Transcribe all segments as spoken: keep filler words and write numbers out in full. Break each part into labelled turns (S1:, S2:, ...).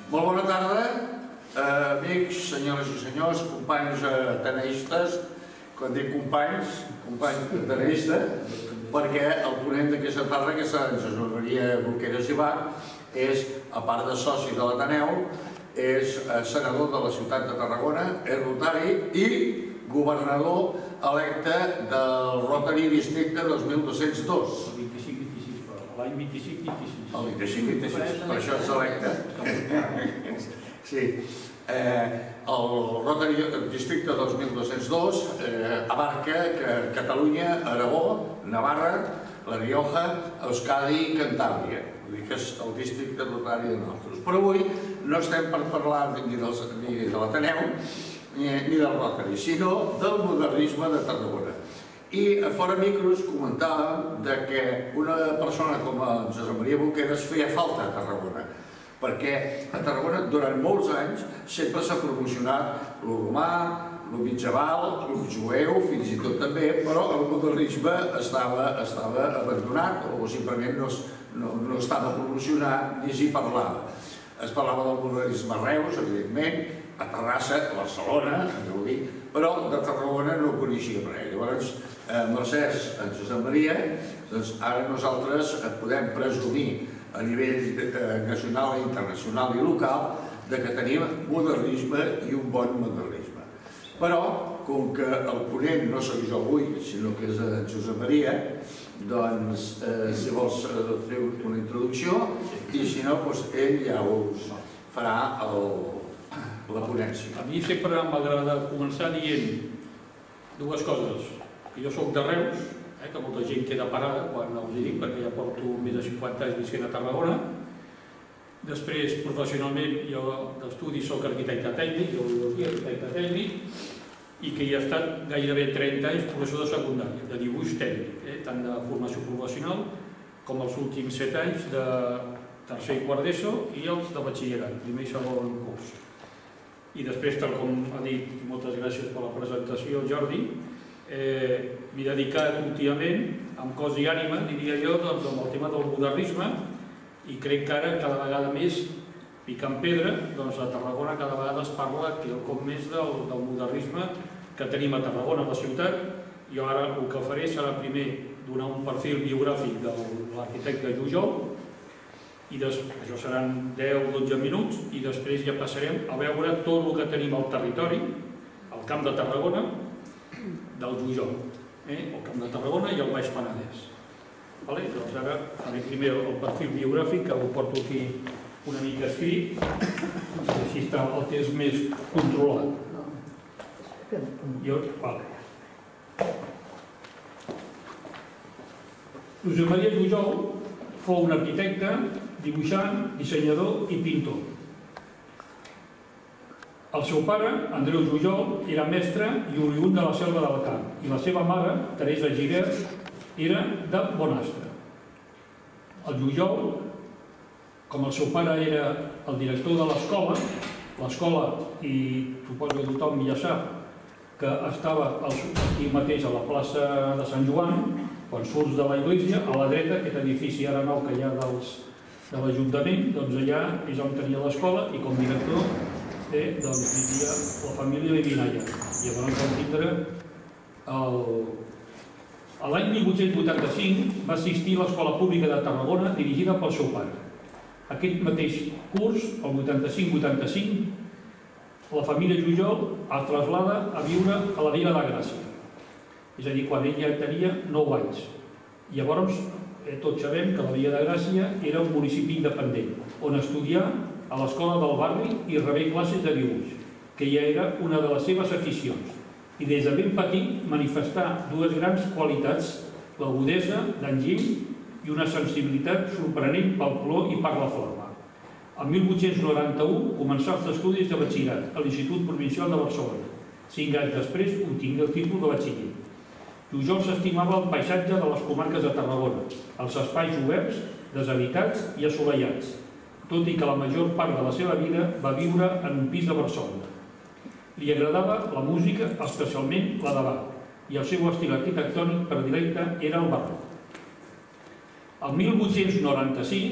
S1: Molt bona tarda, amics, senyores i senyors, companys ateneistes. Quan dic companys, companys ateneistes, perquè el ponent d'aquesta tarda, que és en Josep Maria Boqueras i Bach, és, a part de soci de l'Ateneu, és senador de la ciutat de Tarragona, és rotari i governador electe del Rotary Districte dos mil dos-cents dos.
S2: El vint-i-cinc vint-i-sis, però l'any vint-i-cinc vint-i-sis.
S1: El vint-i-cinc vint-i-sis, per això és electe. Sí. El Rotary Districte dos mil dos-cents dos abarca Catalunya, Aragó, Navarra, La Rioja, Euskadi i Cantàbria. Vull dir que és el districte rotari de nosaltres. Però avui no estem per parlar ni de l'Ateneu ni del Rotary, sinó del modernisme de Tarragona. I a fora micros comentàvem que una persona com en Josep Maria Boqueras feia falta a Tarragona, perquè a Tarragona durant molts anys sempre s'ha promocionat el romà, el mitjaval, el jueu, fins i tot també, però el modernisme estava abandonat o simplement no estava promocionat ni s'hi parlava. Es parlava del modernisme a Reus, evidentment, a Terrassa, a Barcelona, però de Tarragona no ho coneixíem res. Llavors, mercès a Josep Maria, ara nosaltres podem presumir a nivell nacional, internacional i local que tenim modernisme i un bon modernisme. Però, com que el ponent no soc jo avui, sinó que és en Josep Maria, doncs, si vols fer una introducció, i si no, ell ja us farà la ponència.
S2: A mi sempre m'agrada començar dient dues coses. Que jo soc de Reus, que molta gent queda parada quan els hi dic, perquè ja porto més de cinquanta anys visquent a Tarragona. Després, professionalment, jo d'estudi soc arquitecte tècnic, jo vull dir arquitecte tècnic, i que hi he estat gairebé trenta anys professor de secundària, de dibuix tècnic, tant de formació professional com els últims set anys de tercer i quart d'ESO i els de batxillerat, primer i segon curs. I després, tal com ha dit, moltes gràcies per la presentació, Jordi, m'he dedicat últimament, amb cos i ànima, diria jo, amb el tema del modernisme, i crec que ara cada vegada més, picant pedra, doncs a Tarragona cada vegada es parla quelcom més del modernisme que tenim a Tarragona, a la ciutat. Jo ara el que faré serà primer donar un perfil biogràfic de l'arquitecte Jujol, i això seran deu o dotze minuts, i després ja passarem a veure tot el que tenim al territori, al Camp de Tarragona, del Jujol, el Camp de Tarragona i el Baix Penedès. Doncs ara faré primer el perfil biogràfic, que ho porto aquí una mica escrit, així està el temps més controlat. Josep Maria Jujol fou un arquitecte, dibuixant, dissenyador i pintor. El seu pare, Andreu Jujol, era mestre i oriünd de la Selva del Camp, i la seva mare, Teresa Gibert, era de Bonastre. El Jujol, com el seu pare era el director de l'escola, l'escola, i suposo que tothom ja sap, que estava aquí mateix a la plaça de Sant Joan, quan surts de l'església, a la dreta, aquest edifici ara nou que hi ha de l'Ajuntament, doncs allà és on tenia l'escola i com director vivia la família vivint allà. I llavors vam tindre l'any mil vuit-cents vuitanta-cinc va assistir a l'Escola Pública de Tarragona dirigida pel seu pare. Aquest mateix curs, el vuitanta-cinc vuitanta-cinc, la família Jujol es traslada a viure a la Vila de Gràcia. És a dir, quan ell ja tenia nou anys. Llavors, tots sabem que la Vila de Gràcia era un municipi independent, on estudiar a l'escola del barri i rebé classes de dibuix, que ja era una de les seves aficions. I des de ben petit manifestar dues grans qualitats, l'agudesa d'enginy i una sensibilitat sorprenent pel color i per la forma. El mil vuit-cents noranta-u començà els estudis de batxillerat a l'Institut Provincial de Barcelona. Cinc anys després obtingué el títol de batxiller. Jujol s'estimava el paisatge de les comarques de Tarragona, els espais oberts, deshabitats i assolellats, tot i que la major part de la seva vida va viure en un pis de Barcelona. Li agradava la música, especialment la de Bach, i el seu estil arquitectònic predilecte era el barroc. El mil vuit-cents noranta-sis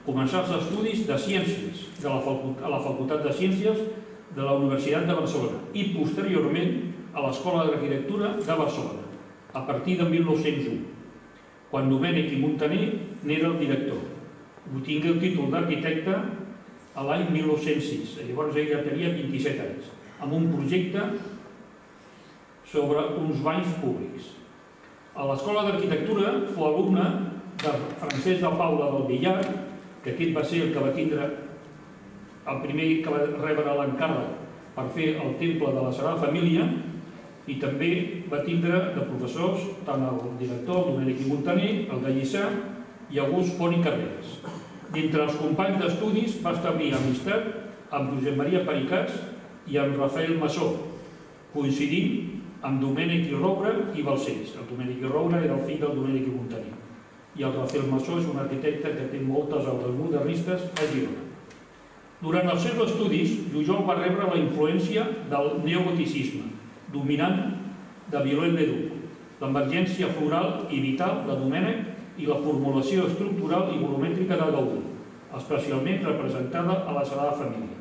S3: començà els estudis de Ciències a la Facultat de Ciències de la Universitat de Barcelona i posteriorment a l'Escola d'Arquitectura de Barcelona, a partir de mil nou-cents u, quan Domènec i Muntaner n'era el director. Obtingué el títol d'arquitecte a l'any mil nou-cents sis, llavors ell ja tenia vint-i-set anys, amb un projecte sobre uns banys públics. A l'Escola d'Arquitectura fou alumne de Francesc de Paula del Villar, que aquest va ser el que va tindre el primer que va rebre l'encàrrec per fer el temple de la Sagrada Família, i també va tindre de professors tant el director Domènec i Muntaner, el Gallissà i August Font i Carreras. D'entre els companys d'estudis va establir amistat amb Josep Maria Pericats i amb Rafael Massó, coincidint amb Domènec i Roure i Balcells. El Domènec i Roure era el fill del Domènec i Muntaner. I el Rafael Massó és un arquitecte que té moltes obres modernistes a Girona. Durant els seus estudis, Jujol va rebre la influència del neogoticisme, dominant de Viollet-le-Duc, l'emergència floral i vital de Domènec i la formulació estructural i volumètrica de Gaudí, especialment representada a la Sagrada Família.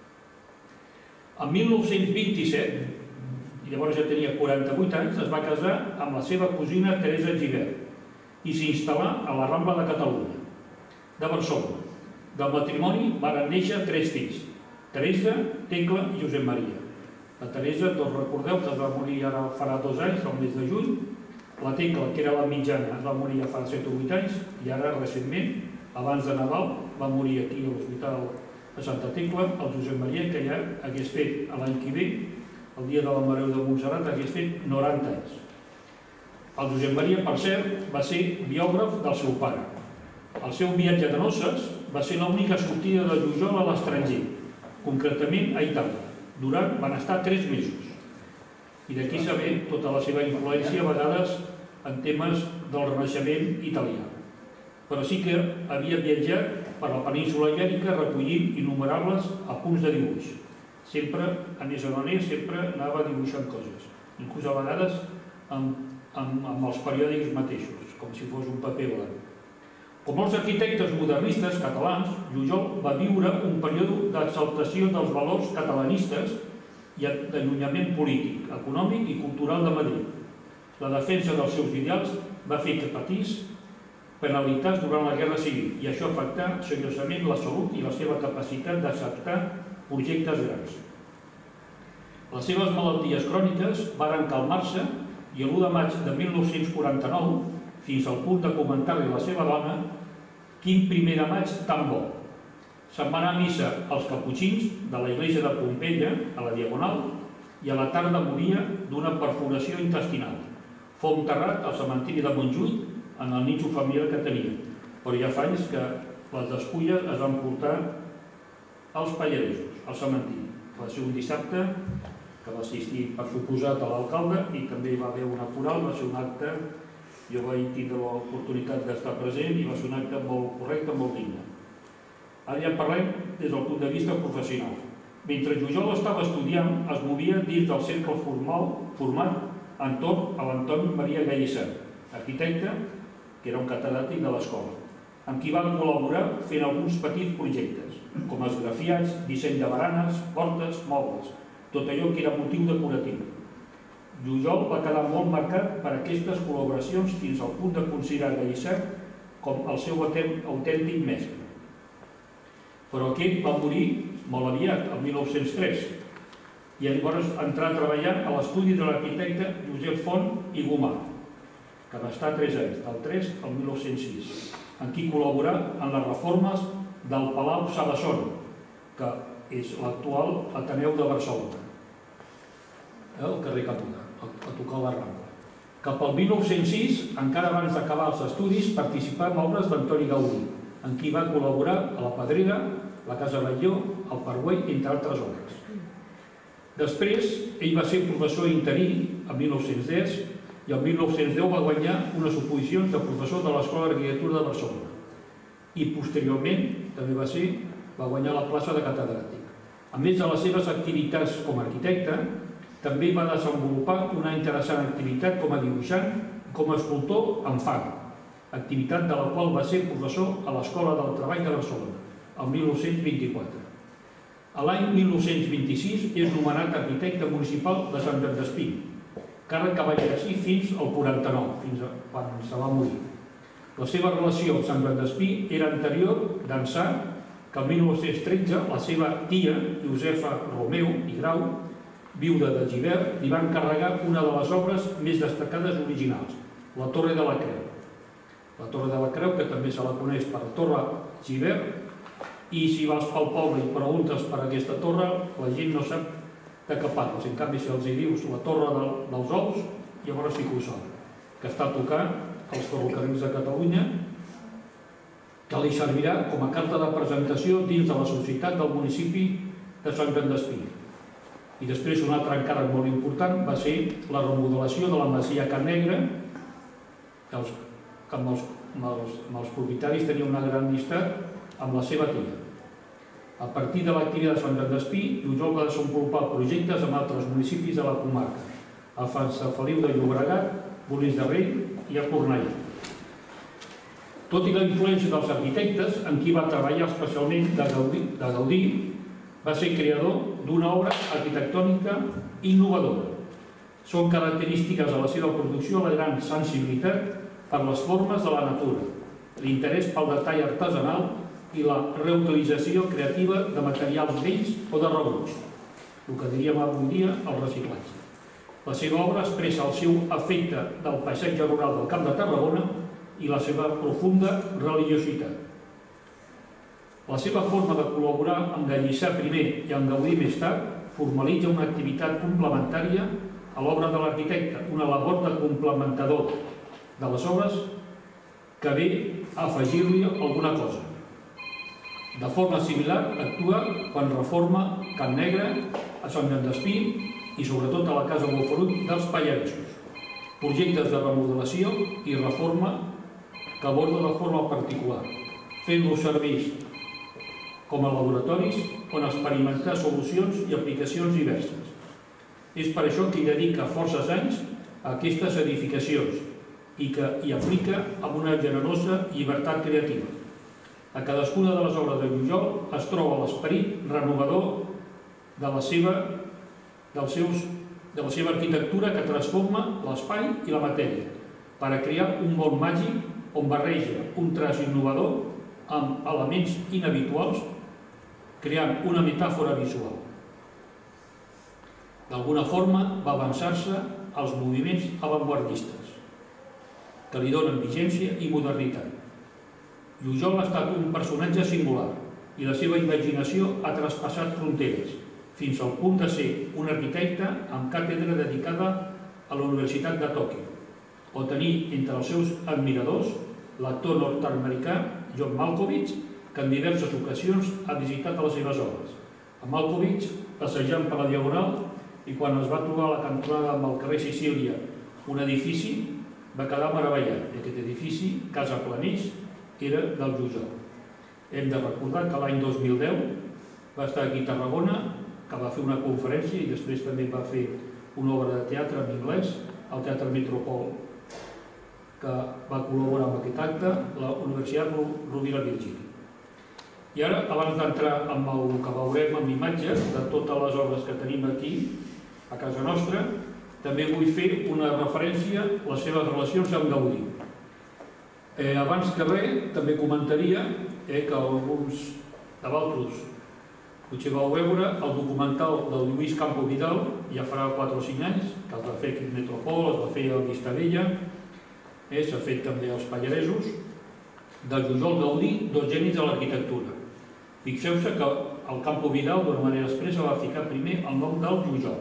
S3: En mil nou-cents vint-i-set, i llavors ja tenia quaranta-vuit anys, es va casar amb la seva cosina Teresa Gibert i s'instal·là a la Rambla de Catalunya, de Barcelona. Del matrimoni van néixer tres fills, Teresa, Tecla i Josep Maria. La Teresa, tots recordeu que es va morir ara farà dos anys, el mes de juny. La Tecla, que era la mitjana, es va morir ja fa set o vuit anys, i ara recentment, abans de Nadal, va morir aquí a l'Hospital de Santa Tecla, el Josep Maria, que ja hagués fet l'any que ve, el dia de la Mare de Montserrat, hagués fet noranta anys. El Josep Maria, per cert, va ser biògraf del seu pare. El seu viatge de noces va ser l'única sortida de Jujol a l'estranger, concretament a Itàlia. Durant van estar tres mesos. I d'aquí sabem tota la seva influència, a vegades, en temes del Renaixement italià. Però sí que havia viatjat per la península Ibèrica recollint innumerables apunts de dibuix. Sempre, anés on anés, sempre anava dibuixant coses. Inclús a vegades amb els periòdics mateixos, com si fos un paper blanc. Com molts arquitectes modernistes catalans, Jujol va viure un període d'exaltació dels valors catalanistes i d'allunyament polític, econòmic i cultural de Madrid. La defensa dels seus ideals va fer que patís penalitats durant la Guerra Civil i això afectà seriosament la salut i la seva capacitat d'acceptar projectes grans. Les seves malalties cròniques varen calmar-se i l'u de maig de mil nou-cents quaranta-nou, fins al punt de comentar-li a la seva dona: «Quin primer de maig tan bo!». Se'n va anar a missa als caputxins de la Iglesia de Pompeia, a la Diagonal, i a la tarda moria d'una perforació intestinal. Fou enterrat al cementiri de Montjuïc en el nínxol familiar que tenia, però ja fa anys que les despulles es van portar als Pallaresos, al cementiri. Va ser un dissabte que va assistir, per suposat, a l'alcalde i també hi va haver una coral, va ser un acte. Jo vaig tindre l'oportunitat d'estar present i va ser un acte molt correcte, molt digne. Ara ja parlem des del punt de vista professional. Mentre Jujol estava estudiant, es movia dins del cercle format entorn a l'Antoni Maria Gallissà, arquitecte, que era un catedràtic de l'escola, amb qui van col·laborar fent alguns petits projectes, com esgrafiats, disseny de baranes, portes, mobles, tot allò que era motiu decoratiu. Jujol va quedar molt marcat per aquestes col·laboracions fins al punt de considerar Gallissà com el seu autèntic mestre. Però aquest va morir molt aviat, el mil nou-cents tres, i llavors entrà a treballar a l'estudi de l'arquitecte Josep Font i Gomà, que va estar tres anys, del tres al mil nou-cents sis, amb qui col·laborà en les reformes del Palau Salason, que és l'actual Ateneu de Barcelona, al carrer Caputa, a tocar la Rambla. Cap al mil nou-cents sis, encara abans d'acabar els estudis, participà en obres d'Antoni Gaudí, en qui va col·laborar a la Pedrera, la Casa Batlló, el Parguell, entre altres obres. Després, ell va ser professor interí el mil nou-cents deu i el mil nou-cents deu va guanyar unes oposicions de professor de l'Escola d'Arquitectura de Barcelona. I posteriorment també va ser, va guanyar la plaça de catedràtic. A més de les seves activitats com a arquitecte, també va desenvolupar una interessant activitat com a dibuixant i com a escultor en fang. activitat de la qual va ser professor a l'Escola del Treball de Barcelona, el mil nou-cents vint-i-quatre. A l'any mil nou-cents vint-i-sis és nomenat arquitecte municipal de Sant Joan Despí, càrrec que va exercir fins al quaranta-nou, fins quan se va morir. La seva relació amb Sant Joan Despí era anterior d'ençà que el mil nou-cents tretze la seva tia, Josefa Romeu i Grau, viuda de Gibert, li va encarregar una de les obres més destacades originals, la Torre de la Creu. La Torre de la Creu, que també se la coneix per la Torre Gibert, i si vas pel poble i preguntes per aquesta torre, la gent no sap de què parles. En canvi, si els hi dius la Torre dels Ous, llavors sí que ho sap, que està tocant els ferrocarrils de Catalunya, que li servirà com a carta de presentació dins de la societat del municipi de Sant Joan Despí. I després un altre encàrrec molt important va ser la remodelació de la masia Can Negre, que els, que amb, els, amb, els, amb els propietaris tenia una gran amistat amb la seva tia. A partir de l'activitat de Sant Joan Despí, Jujol va desenvolupar projectes amb altres municipis de la comarca, a Sant Feliu de Llobregat, Molins de Rei i a Cornellà. Tot i la influència dels arquitectes, en qui va treballar especialment de Gaudí, de Gaudí va ser creador d'una obra arquitectònica innovadora. Són característiques de la seva producció la gran sensibilitat per les formes de la natura, l'interès pel detall artesanal i la reutilització creativa de materials vells o de rebuig, el que diríem avui dia el reciclatge. La seva obra expressa el seu afecte del paisatge rural del Camp de Tarragona i la seva profunda religiositat. La seva forma de col·laborar amb Gallissà primer i amb Gaudí més tard formalitza una activitat complementària a l'obra de l'arquitecte, una labor de complementador de les obres que ve a afegir-li alguna cosa. De forma similar actua quan reforma Can Negre, a Sant Joan Despí i sobretot a la Casa Bofarull dels Pallaresos. Projectes de remodelació i reforma que aborda de forma particular, fent-los servir com a laboratoris on experimentar solucions i aplicacions diverses. És per això que hi dedica forces anys a aquestes edificacions i que hi aplica amb una generosa llibertat creativa. A cadascuna de les obres de Jujol es troba l'esperit renovador de la seva, dels seus, de la seva arquitectura que transforma l'espai i la matèria per a crear un món màgic on barreja un traç innovador amb elements inhabituals, creant una metàfora visual. D'alguna forma va avançar-se als moviments avantguardistes, que li donen vigència i modernitat. Jujol ha estat un personatge singular i la seva imaginació ha traspassat fronteres, fins al punt de ser un arquitecte amb càtedra dedicada a la Universitat de Tòquio, o tenir entre els seus admiradors l'actor nord-americà John Malkovich, que en diverses ocasions ha visitat a les seves obres. A Malkovich, passejant per la Diagonal, i quan es va trobar a la cantonada amb el carrer Sicília un edifici, va quedar meravellat. I aquest edifici, Casa Planís, era del Jujol. Hem de recordar que l'any dos mil deu va estar aquí a Tarragona, que va fer una conferència i després també va fer una obra de teatre en anglès al Teatre Metropol, que va col·laborar amb aquest acte la Universitat Rovira Virgili. I ara, abans d'entrar amb el que veurem amb imatges de totes les obres que tenim aquí a casa nostra, també vull fer una referència a les seves relacions amb Gaudí. Eh, abans que res, també comentaria eh, que alguns de vosaltres potser vau veure el documental del Lluís Campo Vidal, ja farà quatre o cinc anys, que es va fer aquí a Metropol, es va fer a Vistabella, eh, s'ha fet també als Pallaresos, de Jujol Gaudí, dos genis de l'arquitectura. Fixeu-se que el Campo Vidal, d'una manera expressa, va ficar primer el nom del Jujol,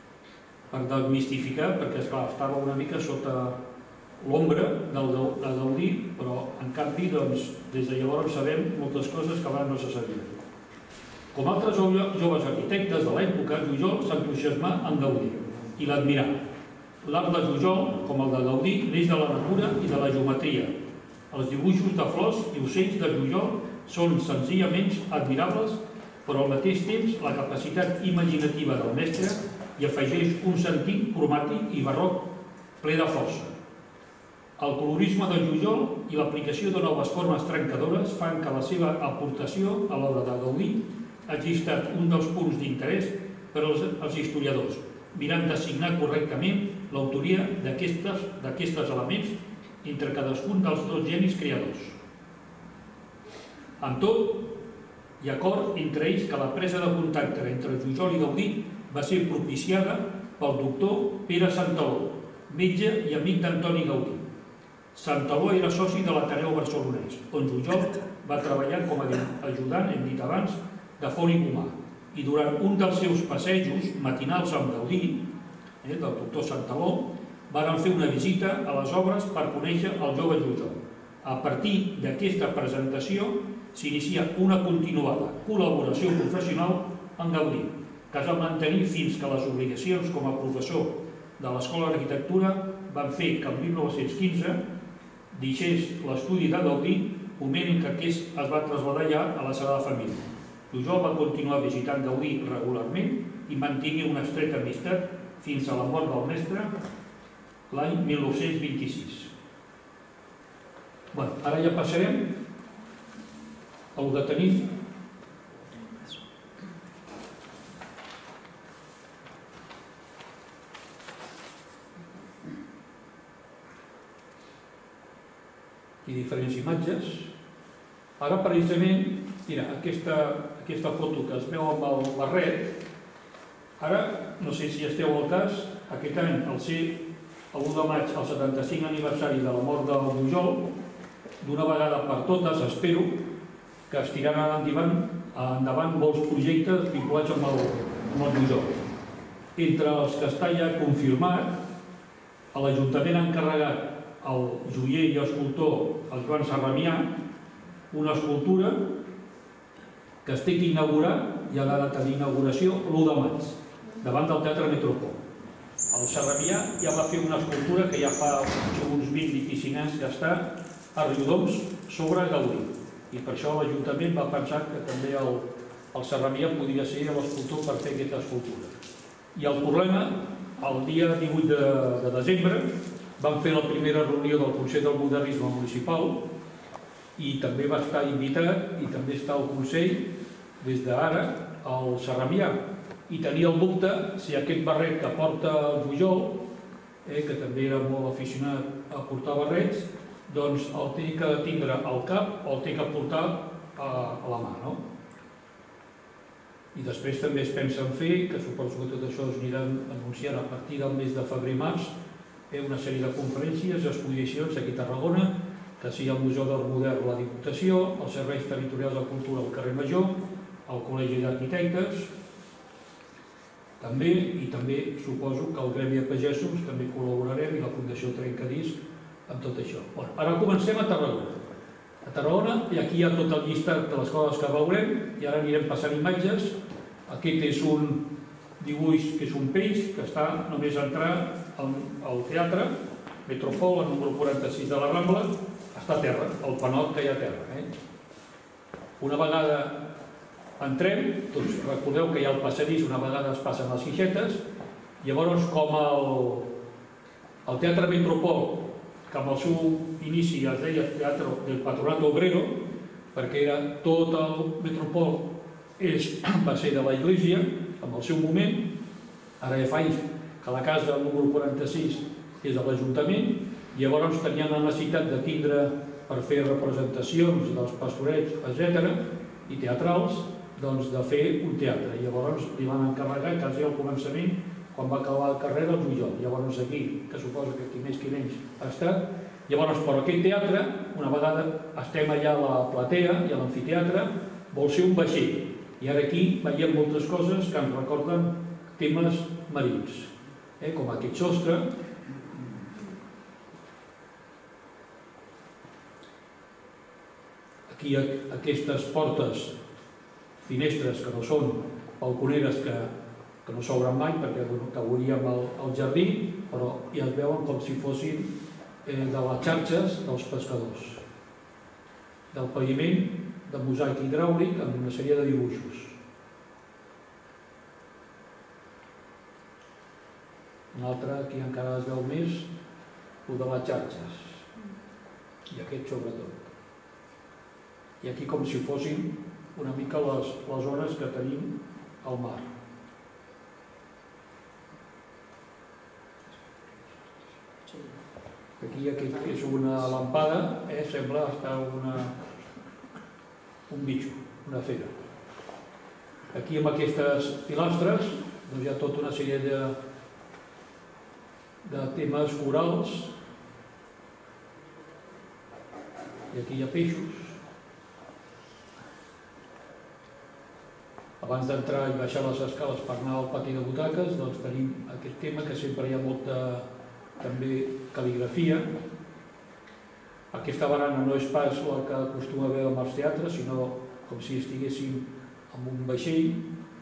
S3: per desmistificar, perquè esclar, estava una mica sota l'ombra de Gaudí, però en canvi, doncs, des de llavors sabem moltes coses que abans no se sabien. Com altres joves arquitectes de l'època, Jujol s'entusiasmà en Gaudí i l'admirà. L'art de Jujol, com el de Gaudí, neix de la natura i de la geometria. Els dibuixos de flors i ocells de Jujol són senzillament admirables, però al mateix temps la capacitat imaginativa del mestre hi afegeix un sentit cromàtic i barroc ple de força. El colorisme del Jujol i l'aplicació de noves formes trencadores fan que la seva aportació a l'hora de gaudir hagi estat un dels punts d'interès per als historiadors, mirant d'assignar correctament l'autoria d'aquests elements entre cadascun dels dos genis creadors. Amb tot, hi ha acord entre ells que la presa de contacte entre Jujol i Gaudí va ser propiciada pel doctor Pere Santaló, metge i amic d'Antoni Gaudí. Santaló era soci de l'Ateneu Barcelonès, on Jujol va treballar com a ajudant, hem dit abans, de fònic humà. I durant un dels seus passejos matinals amb Gaudí, del doctor Santaló, van fer una visita a les obres per conèixer el jove Jujol. A partir d'aquesta presentació s'inicia una continuada col·laboració professional amb Gaudí, que es va mantenir fins que les obligacions com a professor de l'Escola d'Arquitectura van fer que el mil nou-cents quinze deixés l'estudi de Gaudí, moment en què aquest es va traslladar ja a la Sagrada Família. Jujol va continuar visitant Gaudí regularment i mantingué una estreta amistat fins a la mort del mestre l'any mil nou-cents vint-i-sis. Bé, ara ja passarem al que tenim. I diferents imatges. Ara, precisament, mira, aquesta, aquesta foto que es veu amb el barret, ara, no sé si esteu al cas, aquest any, al ser el u de maig, el setanta-cinc aniversari de la mort del Jujol, d'una vegada per totes, espero que es tiraran endavant, endavant molts projectes vinculats amb el, amb el Jujol. Entre els que està ja confirmat, l'Ajuntament ha encarregat el joier i escultor el Joan Sarramià una escultura que es té que inaugurar, i ha de data d'inauguració, l'u de maig, davant del Teatre Metropol. El Sarramià ja va fer una escultura que ja fa uns vint a vint-i-cinc anys que està a Riudoms sobre Gaudí, i per això l'Ajuntament va pensar que també el, el Sarramià podria ser l'escultor per fer aquesta escultura. I el problema, el dia divuit de, de desembre, vam fer la primera reunió del Consell del Modernisme Municipal i també va estar invitat i també està al Consell des d'ara el Sarramià, i tenia el dubte si aquest barret que porta el Jujol, eh, que també era molt aficionat a portar barrets, doncs el té que tindre al cap o el té que portar a, a la mà, no? I després també es pensa en fer, que suposo que tot això es aniran anunciant a partir del mes de febrer-març, una sèrie de conferències i exposicions aquí a Tarragona, que sigui el Museu d'Art Modern la Diputació, els Serveis Territorials de Cultura al carrer Major, el Col·legi d'Arquitectes, també, i també suposo que el Gremi de Pagesos també col·laborarem, i la Fundació Trencadisc, amb tot això. Bueno, ara comencem a Tarragona. A Tarragona, i aquí hi ha tot el llistat de les coses que veurem, i ara anirem passant imatges. Aquest és un dibuix que és un peix, que està només a entrar al teatre Metropol, el número quaranta-sis de la Rambla, està a terra, el panot que hi ha a terra. Eh? Una vegada entrem, doncs recordeu que hi ha el passadís, una vegada es passen les guixetes, llavors com el, el Teatre Metropol, que amb el seu inici es deia Teatre del Patronato Obrero, perquè era tot el Metropol és, va ser de la Iglesia, en el seu moment, ara ja fa anys que la casa número quaranta-sis és de l'Ajuntament, i llavors tenien la necessitat de tindre per fer representacions dels pastorets, etcètera, i teatrals, doncs de fer un teatre. I llavors li van encarregar, quasi al començament, quan va acabar la carrera, el Jujol. Llavors aquí, que suposo que qui més qui menys ha estat, llavors per aquest teatre, una vegada estem allà a la platea i a l'amfiteatre, vol ser un vaixell. I ara aquí veiem moltes coses que ens recorden temes marins, eh, com aquest sostre. Aquí aquestes portes, finestres que no són balconeres, que, que no s'obren mai perquè cauríem al, al jardí, però ja es veuen com si fossin eh, de les xarxes dels pescadors. Del paviment, de mosaic hidràulic amb una sèrie de dibuixos. Un altre, aquí encara es veu més, el de les xarxes.
S2: i aquest sobretot. I aquí com si fossin una mica les, les zones que tenim al mar. Aquí aquest és una lampada, eh? Sembla estar una, un bitxo, una fera. Aquí amb aquestes pilastres doncs hi ha tota una sèrie de, de temes orals. I aquí hi ha peixos. Abans d'entrar i baixar les escales per anar al pati de butaques, doncs tenim aquest tema que sempre hi ha molta també cal·ligrafia. Aquesta barana no és pas la que acostuma a veure als teatres, sinó com si estiguéssim en un vaixell.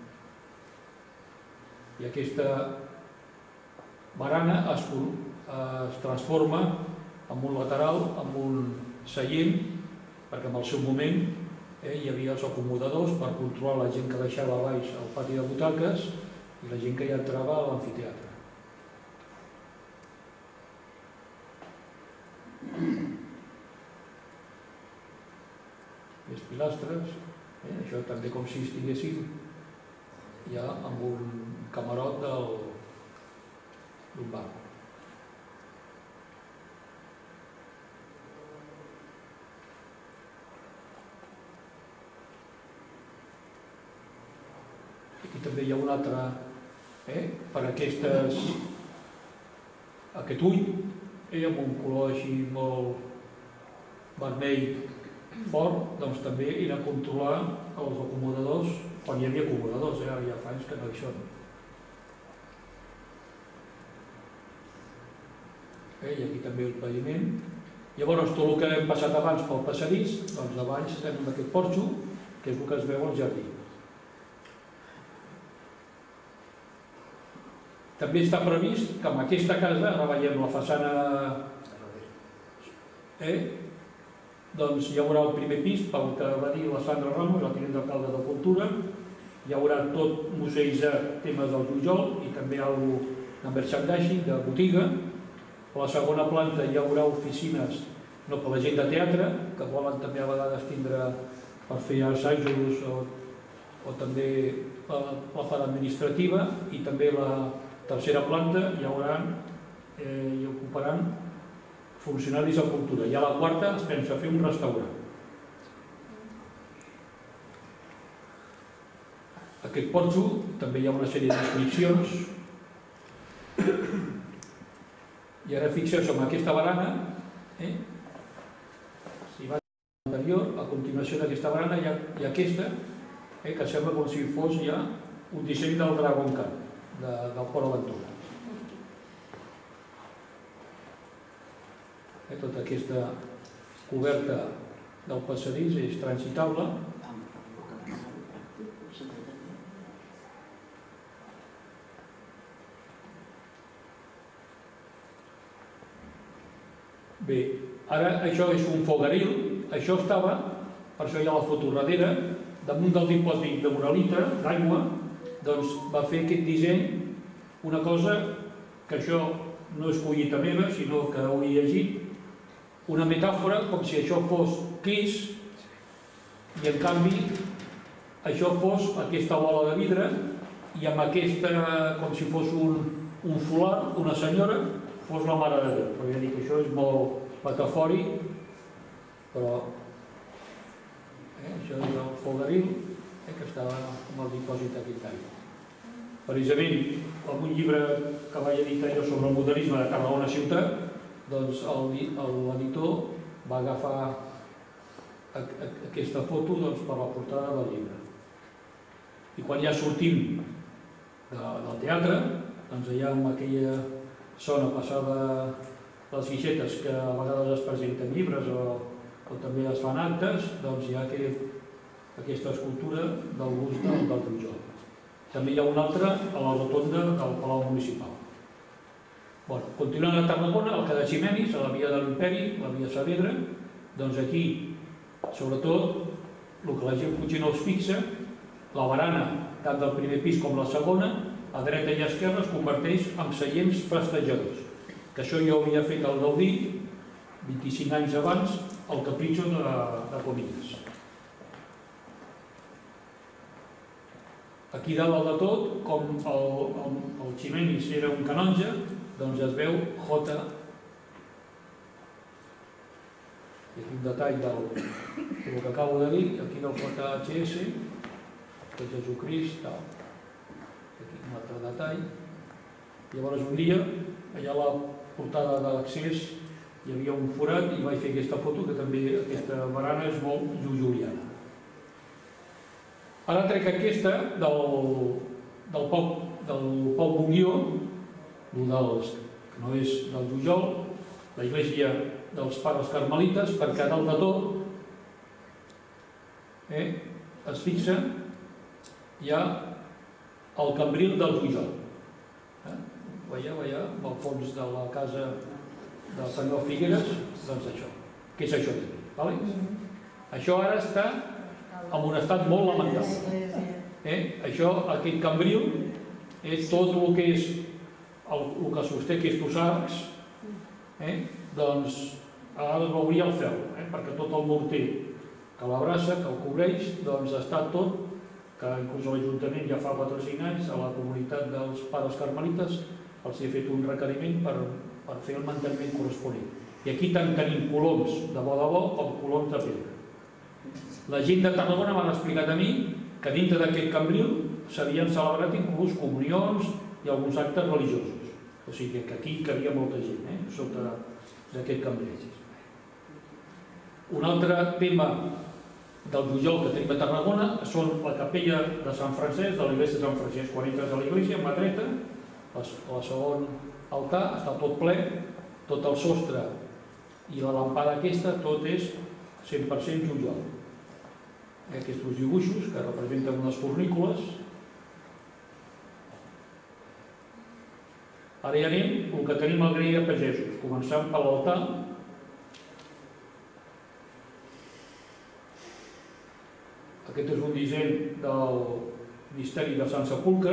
S2: I aquesta barana es, es transforma en un lateral, en un seient, perquè en el seu moment eh, hi havia els acomodadors per controlar la gent que baixava a baix al pati de butaques i la gent que ja entrava a l'amfiteatre. Les pilastres, eh, això també com si estiguéssim ja amb un camarot d'un bar. Aquí també hi ha un altre, eh, per aquestes, aquest ull, eh, amb un color així molt vermell fort, doncs també era controlar els acomodadors, quan hi havia acomodadors, eh, ja fa anys que no hi són. Eh, I aquí també el paviment. Llavors, tot el que hem passat abans pel passadís, doncs abans tenim aquest porxo, que és el que es veu al jardí. També està previst que en aquesta casa, ara veiem la façana, eh, doncs hi haurà el primer pis, pel que va dir la Sandra Ramos, la tinent d'alcalde de Cultura, hi haurà tot museïtzat temes del Pujol i també alguna cosa de merchandising, de botiga. A la segona planta hi haurà oficines, no per la gent de teatre, que volen també a vegades tindre per fer assajos o, o també la, la part administrativa, i també la tercera planta hi haurà, eh, hi ocuparan funcionaris de cultura, i a la quarta es pensa fer un restaurant. Aquest porxo també hi ha una sèrie d'inscripcions, i ara fixeu-vos en aquesta barana, eh? Si va a l'anterior, a continuació d'aquesta barana hi ha, hi ha aquesta, eh, que sembla com si fos ja un disseny del Dragon Khan, de, del Port Aventura. Eh, tota aquesta coberta del passadís és transitable. Bé, ara això és un fogaril, això estava, per això hi ha la foto darrere, damunt del dipòsit de Moralita, d'aigua, doncs va fer aquest disseny, una cosa que això no és collita meva, sinó que ho he llegit, una metàfora com si això fos Cris i en canvi això fos aquesta bola de vidre i amb aquesta, com si fos un, un folar, una senyora, fos la Mare de Déu. Però ja dic que això és molt metafòric, però eh, això és el fogaril eh, que estava amb el dipòsit aquest d'aigua. Precisament, en un llibre que vaig editar jo sobre el modernisme de Tarragona ciutat, doncs l'editor va agafar aquesta foto doncs, per la portada del llibre. I quan ja sortim de, del teatre, doncs allà en aquella zona passada les guixetes que a vegades es presenten llibres o, o també es fan actes, doncs hi ha aquest, aquesta escultura del bust del, del Pujol. També hi ha una altra a la rotonda del Palau Municipal. Bueno, continuant a Tarragona, el Cadà Ximenis, a la via de l'Imperi, la via Saavedra, doncs aquí, sobretot, el que la gent potser no es fixa, la barana, tant del primer pis com la segona, a dreta i a esquerra es converteix en seients festejadors. Que això jo havia fet el Gaudí,
S3: vint-i-cinc anys abans, el Capritxo de, de Comillas. Aquí dalt de tot, com el, el, el Ximenis era un canonge, doncs es veu J. I aquí un detall del, del que acabo de dir, aquí del J H S, de Jesucrist, tal. Aquí un altre detall. Llavors un dia, allà a la portada de l'accés, hi havia un forat i vaig fer aquesta foto, que també aquesta barana és molt juliana. Ara trec aquesta del, del Pau, del Pau Bonguió, dels, que no és del Jujol, la Iglesia dels Pares Carmelites, perquè a dalt de tot eh, es fixa hi ha el cambril del Jujol. Eh? Veieu allà, al fons de la casa del senyor Figueres, doncs això. Què és això d'aquí? Vale? Això ara està en un estat molt lamentable. Eh? Això, aquest cambril, és tot el que és el, el que sosté aquests arcs, eh? Doncs a vegades veuria el ferro, eh? Perquè tot el morter que l'abraça, que el cobreix, doncs està tot, que inclús l'Ajuntament ja fa quatre o cinc anys a la comunitat dels Pares Carmelites els ha fet un requeriment per, per fer el manteniment corresponent. I aquí tant tenim coloms de bo de bo com coloms de pedra. La gent de Tarragona m'ha explicat a mi que dintre d'aquest cambril s'havien celebrat inclús comunions i alguns actes religiosos. O sigui que aquí hi havia molta gent, eh, sota d'aquest cambril. Un altre tema del Jujol que tenim a Tarragona són la capella de Sant Francesc, de l'església de Sant Francesc. Quan entres a l'església, a mà dreta, el segon altar està tot ple, tot el sostre i la lampada aquesta, tot és cent per cent Jujol. Aquests dibuixos que representen unes fornícules. Ara hi anem, el que tenim al Grella Pagesos, començant per l'altar. Aquest és un disseny del misteri de Sant Sepulcre.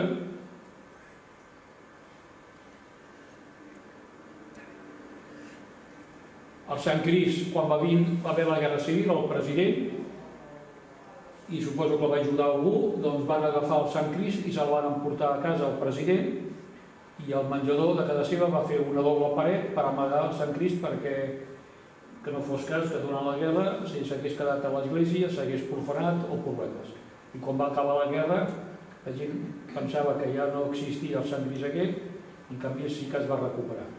S3: El Sant Crist, quan va haver la Guerra Civil, el president, i suposo que va ajudar algú, doncs van agafar el Sant Crist i se'l van emportar a casa el president, i el menjador de casa seva va fer una doble paret per amagar el Sant Crist perquè que no fos cas que durant la guerra si s'hagués quedat a l'església s'hagués profanat o problemes. I quan va acabar la guerra la gent pensava que ja no existia el Sant Crist aquest, i en canvi sí que es va recuperar.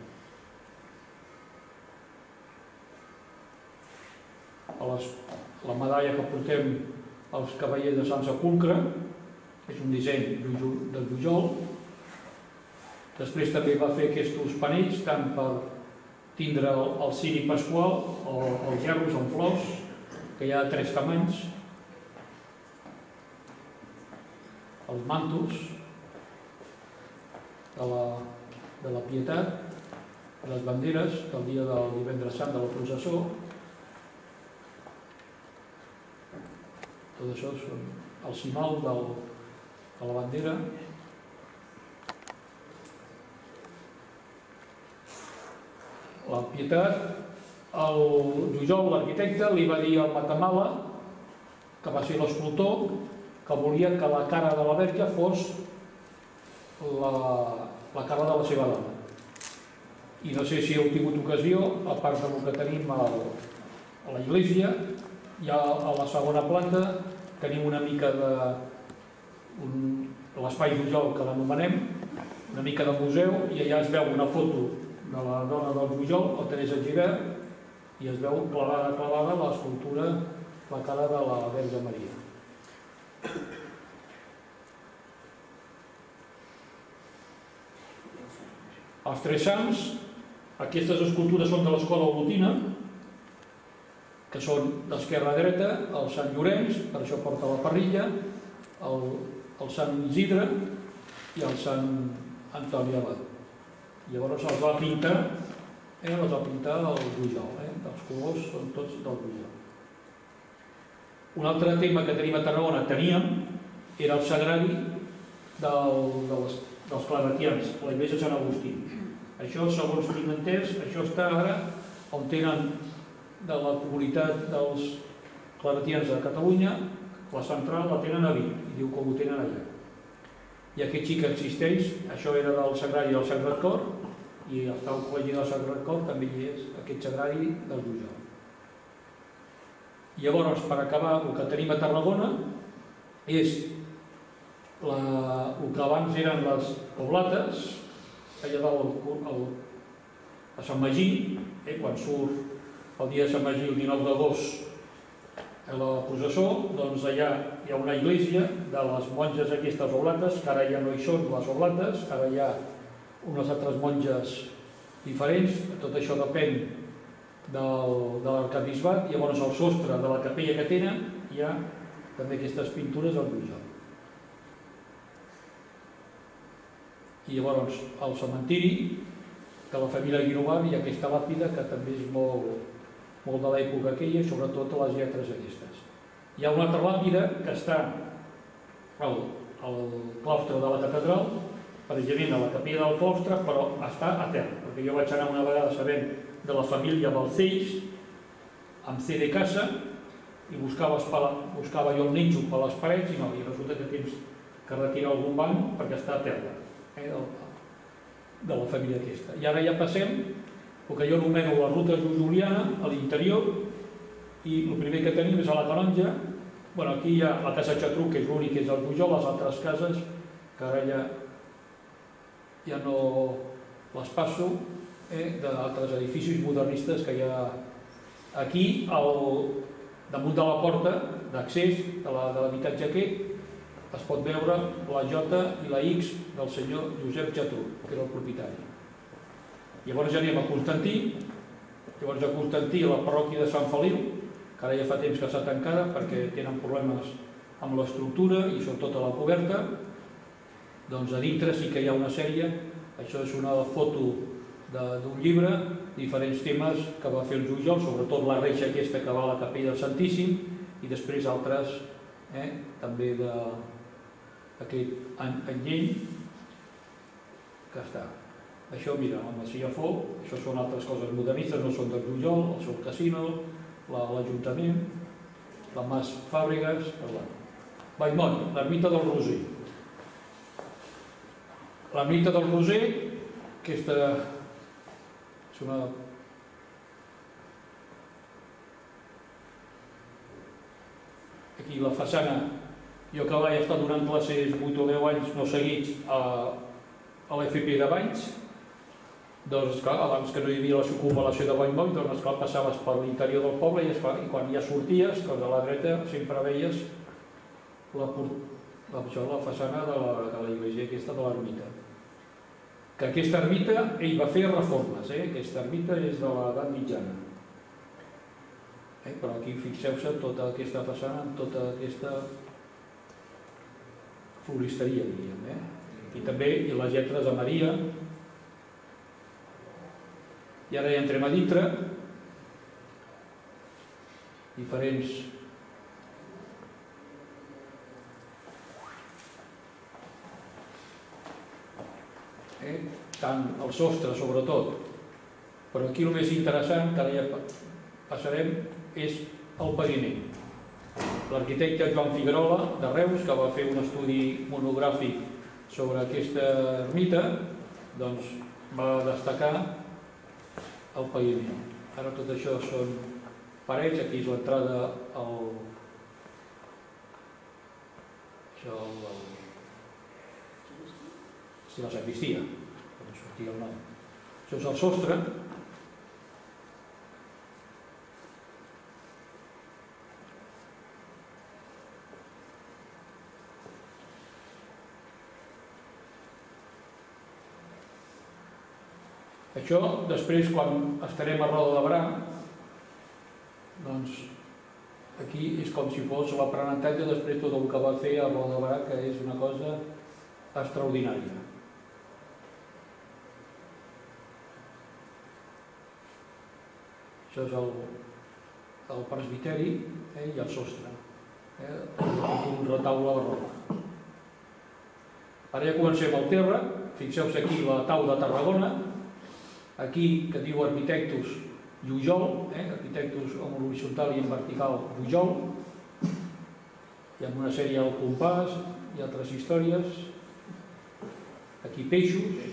S3: La medalla que portem als cavallers de Sant Sepulcre és un disseny de Jujol. Després també va fer aquests panells tant per tindre el ciri pasqual o els gerros amb flors, que hi ha tres tamanys, els mantos de la, de la Pietat, les banderes del dia del divendres sant de la processó. Tot això són el cimal del, de la bandera. La Pietat, el Jujol, l'arquitecte, li va dir al Matamala, que va ser l'escultor, que volia que la cara de la Verge fos la, la cara de la seva dona. I no sé si heu tingut ocasió, a part del que tenim a l'església, ja a la segona planta tenim una mica de l'espai Jujol, que l'anomenem, una mica de museu, i allà es veu una foto de la dona del Jujol, la Teresa Gibert, i es veu clavada, clavada l'escultura, la cara de la Verge Maria. Els Tres Sants, aquestes escultures són de l'escola olotina, que són d'esquerra a dreta, el Sant Llorenç, per això porta la parrilla, el, el Sant Isidre i el Sant Antoni Abat. Llavors els va pintar, eh, els va pintar el Jujol, eh, els colors són tots del Jujol. Un altre tema que tenim a Tarragona, teníem, era el sagrari del, dels, dels claretians, la Iglesia de Sant Agustí. Això, segons tinc entès, això està ara on tenen de la comunitat dels claretians de Catalunya, la central la tenen a Vic, i diu com ho tenen allà. I aquest sí que existeix, això era del Sagrari del Sagrat Cor, i està el Col·legi del Sagrat Cor, també hi és aquest Sagrari del Pujol. Llavors, per acabar, el que tenim a Tarragona és la, el que abans eren les Oblates, allà dalt el, el, a Sant Magí, eh, quan surt el dia de Sant Magí, el dinou d'agost, a la processó, doncs allà hi ha una església de les monges aquestes Oblates, que ara ja no hi són les Oblates, ara hi ha unes altres monges diferents, tot això depèn del, de l'arquebisbat. Llavors al sostre de la capella que tenen hi ha també aquestes pintures al Pujol. I llavors al cementiri de la família Guinovart hi ha aquesta làpida que també és molt, molt de l'època aquella, sobretot a les lletres aquestes. Hi ha una altra làpida que està al, al claustre de la catedral, precisament a la capella del claustre, però està a terra, perquè jo vaig anar una vegada sabent de la família Balcells amb C de casa i buscava, buscava jo el nínxol per les parets i no, i resulta que tens que retirar algun banc perquè està a terra, eh, de la família aquesta. I ara ja passem el que jo anomeno la ruta juliana a l'interior, i el primer que tenim és a la Canonja. Bueno, aquí hi ha la casa Xatruc, que és l'únic que és el Pujol, les altres cases que ara ja ja no les passo, eh, d'altres edificis modernistes que hi ha aquí, al, damunt de la porta d'accés de l'habitatge aquest, es pot veure la J i la X del senyor Josep Xatruc, que era el propietari. Llavors ja anem a Constantí, llavors a Constantí, a la parròquia de Sant Feliu, que ara ja fa temps que està tancada perquè tenen problemes amb l'estructura i sobretot a la coberta. Doncs a dintre sí que hi ha una sèrie, això és una foto d'un llibre, diferents temes que va fer el Pujol, sobretot la reixa aquesta que va a la capella del Santíssim, i després altres, eh, també d'aquest anyell que està. Això, mira, amb el Sillafó, això són altres coses modernistes, no són del Pujol, el seu casino, l'Ajuntament, la Mas Fàbregas, Vallmont, l'ermita del Roser. L'ermita del Roser, aquesta és una... Aquí la façana, jo que vaig estar donant classes vuit o deu anys no seguits a, a l'F P de Valls, doncs clar, abans que no hi havia la circunvalació de Vallmoll, doncs clar, passaves per l'interior del poble i, esclar, i quan ja sorties, doncs a la dreta sempre veies la, la, això, la façana de la, de la iglesia aquesta de l'ermita. Que aquesta ermita, ell va fer reformes, eh? Aquesta ermita és de l'edat mitjana. Eh? Però aquí fixeu-se tota aquesta façana, tota aquesta floristeria, diríem. Eh? I també i les lletres de Maria. I ara ja entrem a dintre, diferents eh? tant el sostre sobretot, però aquí el més interessant, que ara ja passarem, és el paviment. L'arquitecte Joan Figuerola de Reus, que va fer un estudi monogràfic sobre aquesta ermita, doncs va destacar el paviment. Ara tot això són parets, aquí és l'entrada al... això al... sí, la sagristia, per sortir el nom. Això és el sostre. Això, després, quan estarem a Roda de Berà, doncs aquí és com si fos l'aprenentatge després tot el que va fer a Roda de Berà, que és una cosa extraordinària. Això és el, el presbiteri eh, i el sostre, eh, un retaule barroc. Ara ja comencem al terra, fixeu-se aquí la Tau de Tarragona, aquí, que diu Arquitectus, Jujol, eh? arquitectos en horitzontal i en vertical Jujol. Hi ha una sèrie al compàs i altres històries. Aquí peixos.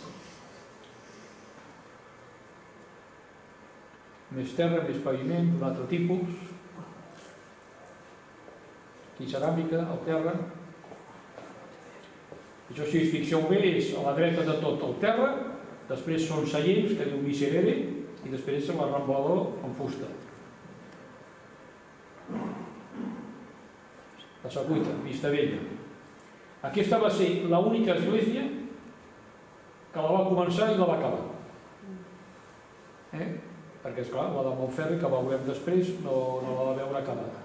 S3: Més terra, més paviment, d'un altre tipus. Aquí ceràmica, al terra. Això, si us fixeu bé, és a la dreta de tot el terra, després són seients, que diu miserere, i després és l'arramblador en fusta. La Secuita, Vistabella. Aquesta va ser l'única església que la va començar i la va acabar. Eh? Perquè, esclar, la de Montferri, que veurem després, no, no la va veure acabada.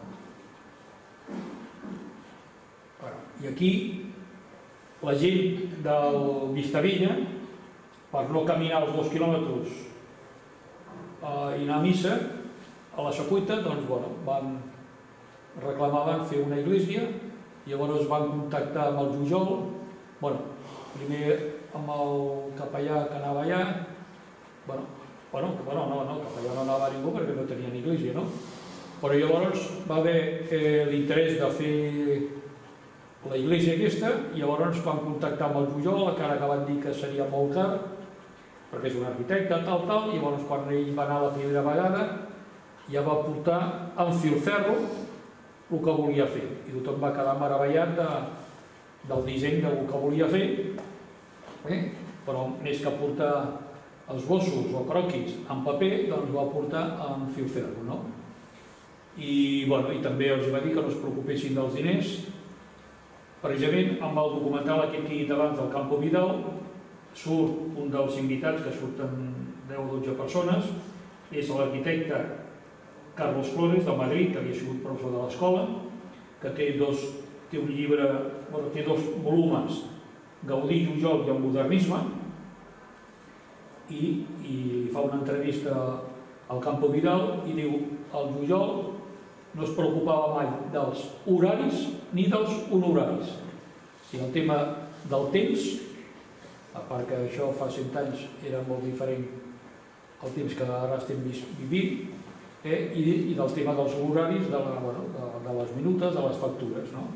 S3: Bueno, i aquí, la gent del Vistabella, per no caminar els dos quilòmetres eh, i anar a missa, a la Secuita, doncs, bueno, van reclamaven fer una església, i llavors van contactar amb el Jujol, bueno, primer amb el capellà que anava allà, bueno, bueno, bueno no, no, capellà no anava a ningú perquè no tenien església, no? Però llavors va haver eh, l'interès de fer la església aquesta, i llavors van contactar amb el Jujol, encara que van dir que seria molt car, perquè és un arquitecte, tal, tal, i llavors quan ell va anar la primera vegada, ja va portar en filferro el que volia fer, i tothom va quedar meravellat de, del disseny del que volia fer, eh? Però més que portar els gossos o croquis en paper, doncs va portar en filferro, no? I, bueno, i també els va dir que no es preocupessin dels diners. Precisament amb el documental aquest que he dit abans del Campo Vidal surt un dels invitats, que surten deu o dotze persones, és l'arquitecte Carlos Flores, de Madrid, que havia sigut professor de l'escola, que té, dos, té un llibre, bueno, té dos volums, Gaudí, Jujol i el modernisme, i, i fa una entrevista al Campo Vidal i diu el Jujol no es preocupava mai dels horaris ni dels honoraris. Si el tema del temps, a part que això fa cent anys era molt diferent al temps que ara estem vivint, Eh, i, i del tema dels horaris, de, la, bueno, de, de les minutes, de les factures, no?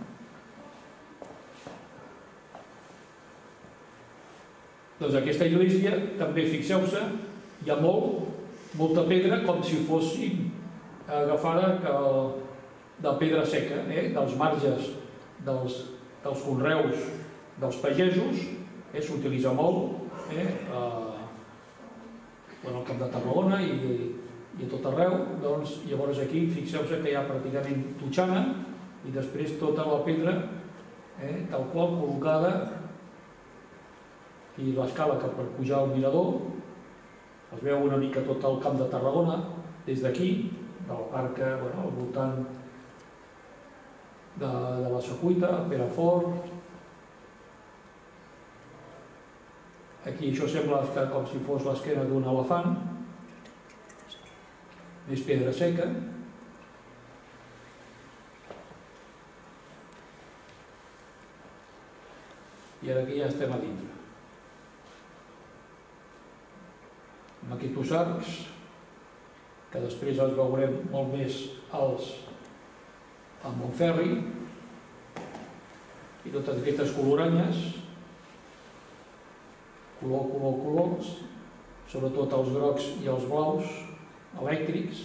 S3: Doncs aquesta església, també fixeu-se, hi ha molt, molta pedra, com si fos agafada que, de pedra seca, eh, dels marges dels, dels conreus dels pagesos, eh, s'utilitza molt, eh, a, bueno, al Camp de Tarragona i i a tot arreu, doncs llavors aquí fixeu-se que hi ha pràcticament totxana i després tota la pedra eh, tal qual col·locada i l'escala que per pujar al mirador es veu una mica tot el Camp de Tarragona des d'aquí, del parc bueno, al voltant de, de la Secuita, Perafort. Aquí això sembla estar com si fos l'esquena d'un elefant, més pedra seca. I ara aquí ja estem a dintre. Amb aquests arcs, que després els veurem molt més alts a Montferri, i totes aquestes coloranyes, color, color, colors, sobretot els grocs i els blaus, elèctrics.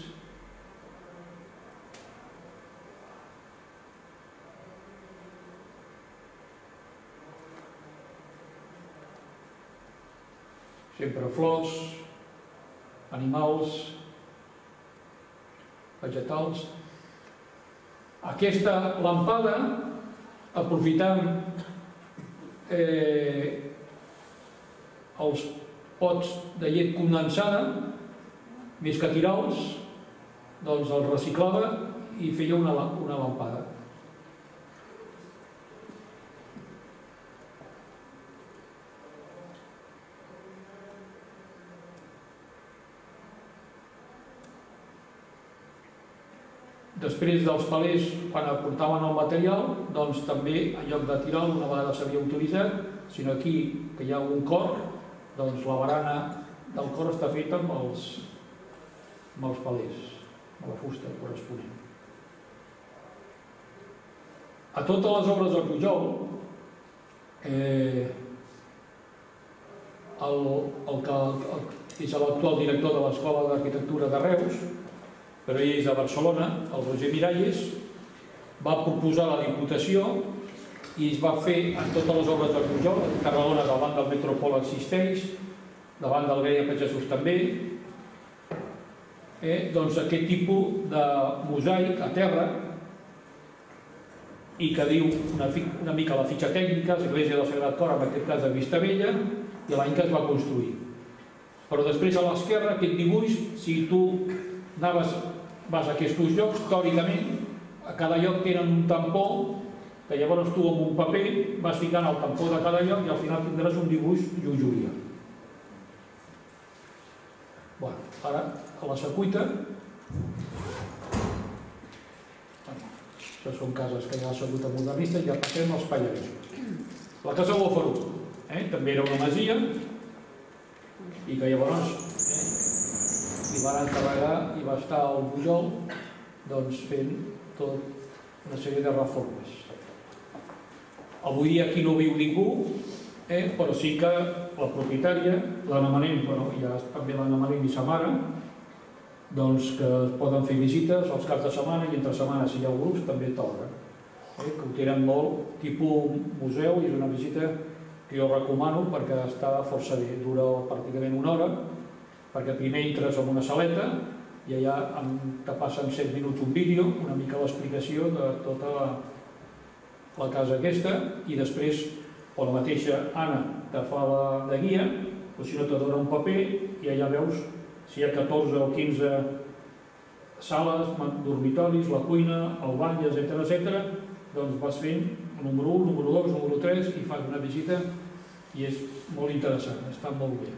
S3: Sempre flors, animals, vegetals. Aquesta lampada, aprofitant eh, els pots de llet condensada, més que tirar-los, doncs els reciclava i feia una, una lampada. Després dels palers, quan aportaven el material, doncs també, en lloc de tirar-lo, una vegada s'havia utilitzat, sinó aquí, que hi ha un cor, doncs la barana del cor està feta amb els amb els palers, amb la fusta corresponent. A totes les obres del Pujol, eh, el, el que el, és l'actual director de l'Escola d'Arquitectura de Reus, però ell és de Barcelona, el Roger Miralles, va proposar la Diputació i es va fer en totes les obres del Pujol. A Tarragona, davant del Metropol existeix, davant del Greia Pagesos també, eh, doncs aquest tipus de mosaic a terra, i que diu una, una mica la fitxa tècnica, l'Església del Sagrat Cor, en aquest cas de Vistabella, i l'any que es va construir. Però després a l'esquerra, aquest dibuix, si tu anaves, vas a aquests llocs, teòricament, a cada lloc tenen un tampó, que llavors tu amb un paper vas ficant el tampó de cada lloc i al final tindràs un dibuix Llullúria. Bueno, ara, a la Secuita, això són cases que hi ha a la Secuita modernista, i ja passem als Pallaresos. La casa de l'Oferú, eh? també era una masia, i que llavors eh, hi van encarregar i va estar al Pujol doncs, fent tot una sèrie de reformes. Avui dia aquí no viu ningú, eh, però sí que la propietària, l'Anna Manent, bueno, ja també l'Anna Manent i sa mare, doncs que es poden fer visites als caps de setmana i entre setmanes si hi ha grups també t'obren. Eh, que ho tenen molt, tipus museu, i és una visita que jo recomano perquè està força bé, dura pràcticament una hora, perquè primer entres en una saleta i allà te passen set minuts un vídeo, una mica l'explicació de tota la, la casa aquesta, i després o la mateixa Anna te fa la de guia, o si no te dona un paper i allà veus si hi ha catorze o quinze sales, dormitoris, la cuina, el bany, etcètera, etcètera, doncs vas fent número un, número dos, número tres i fas una visita i és molt interessant, està molt bé.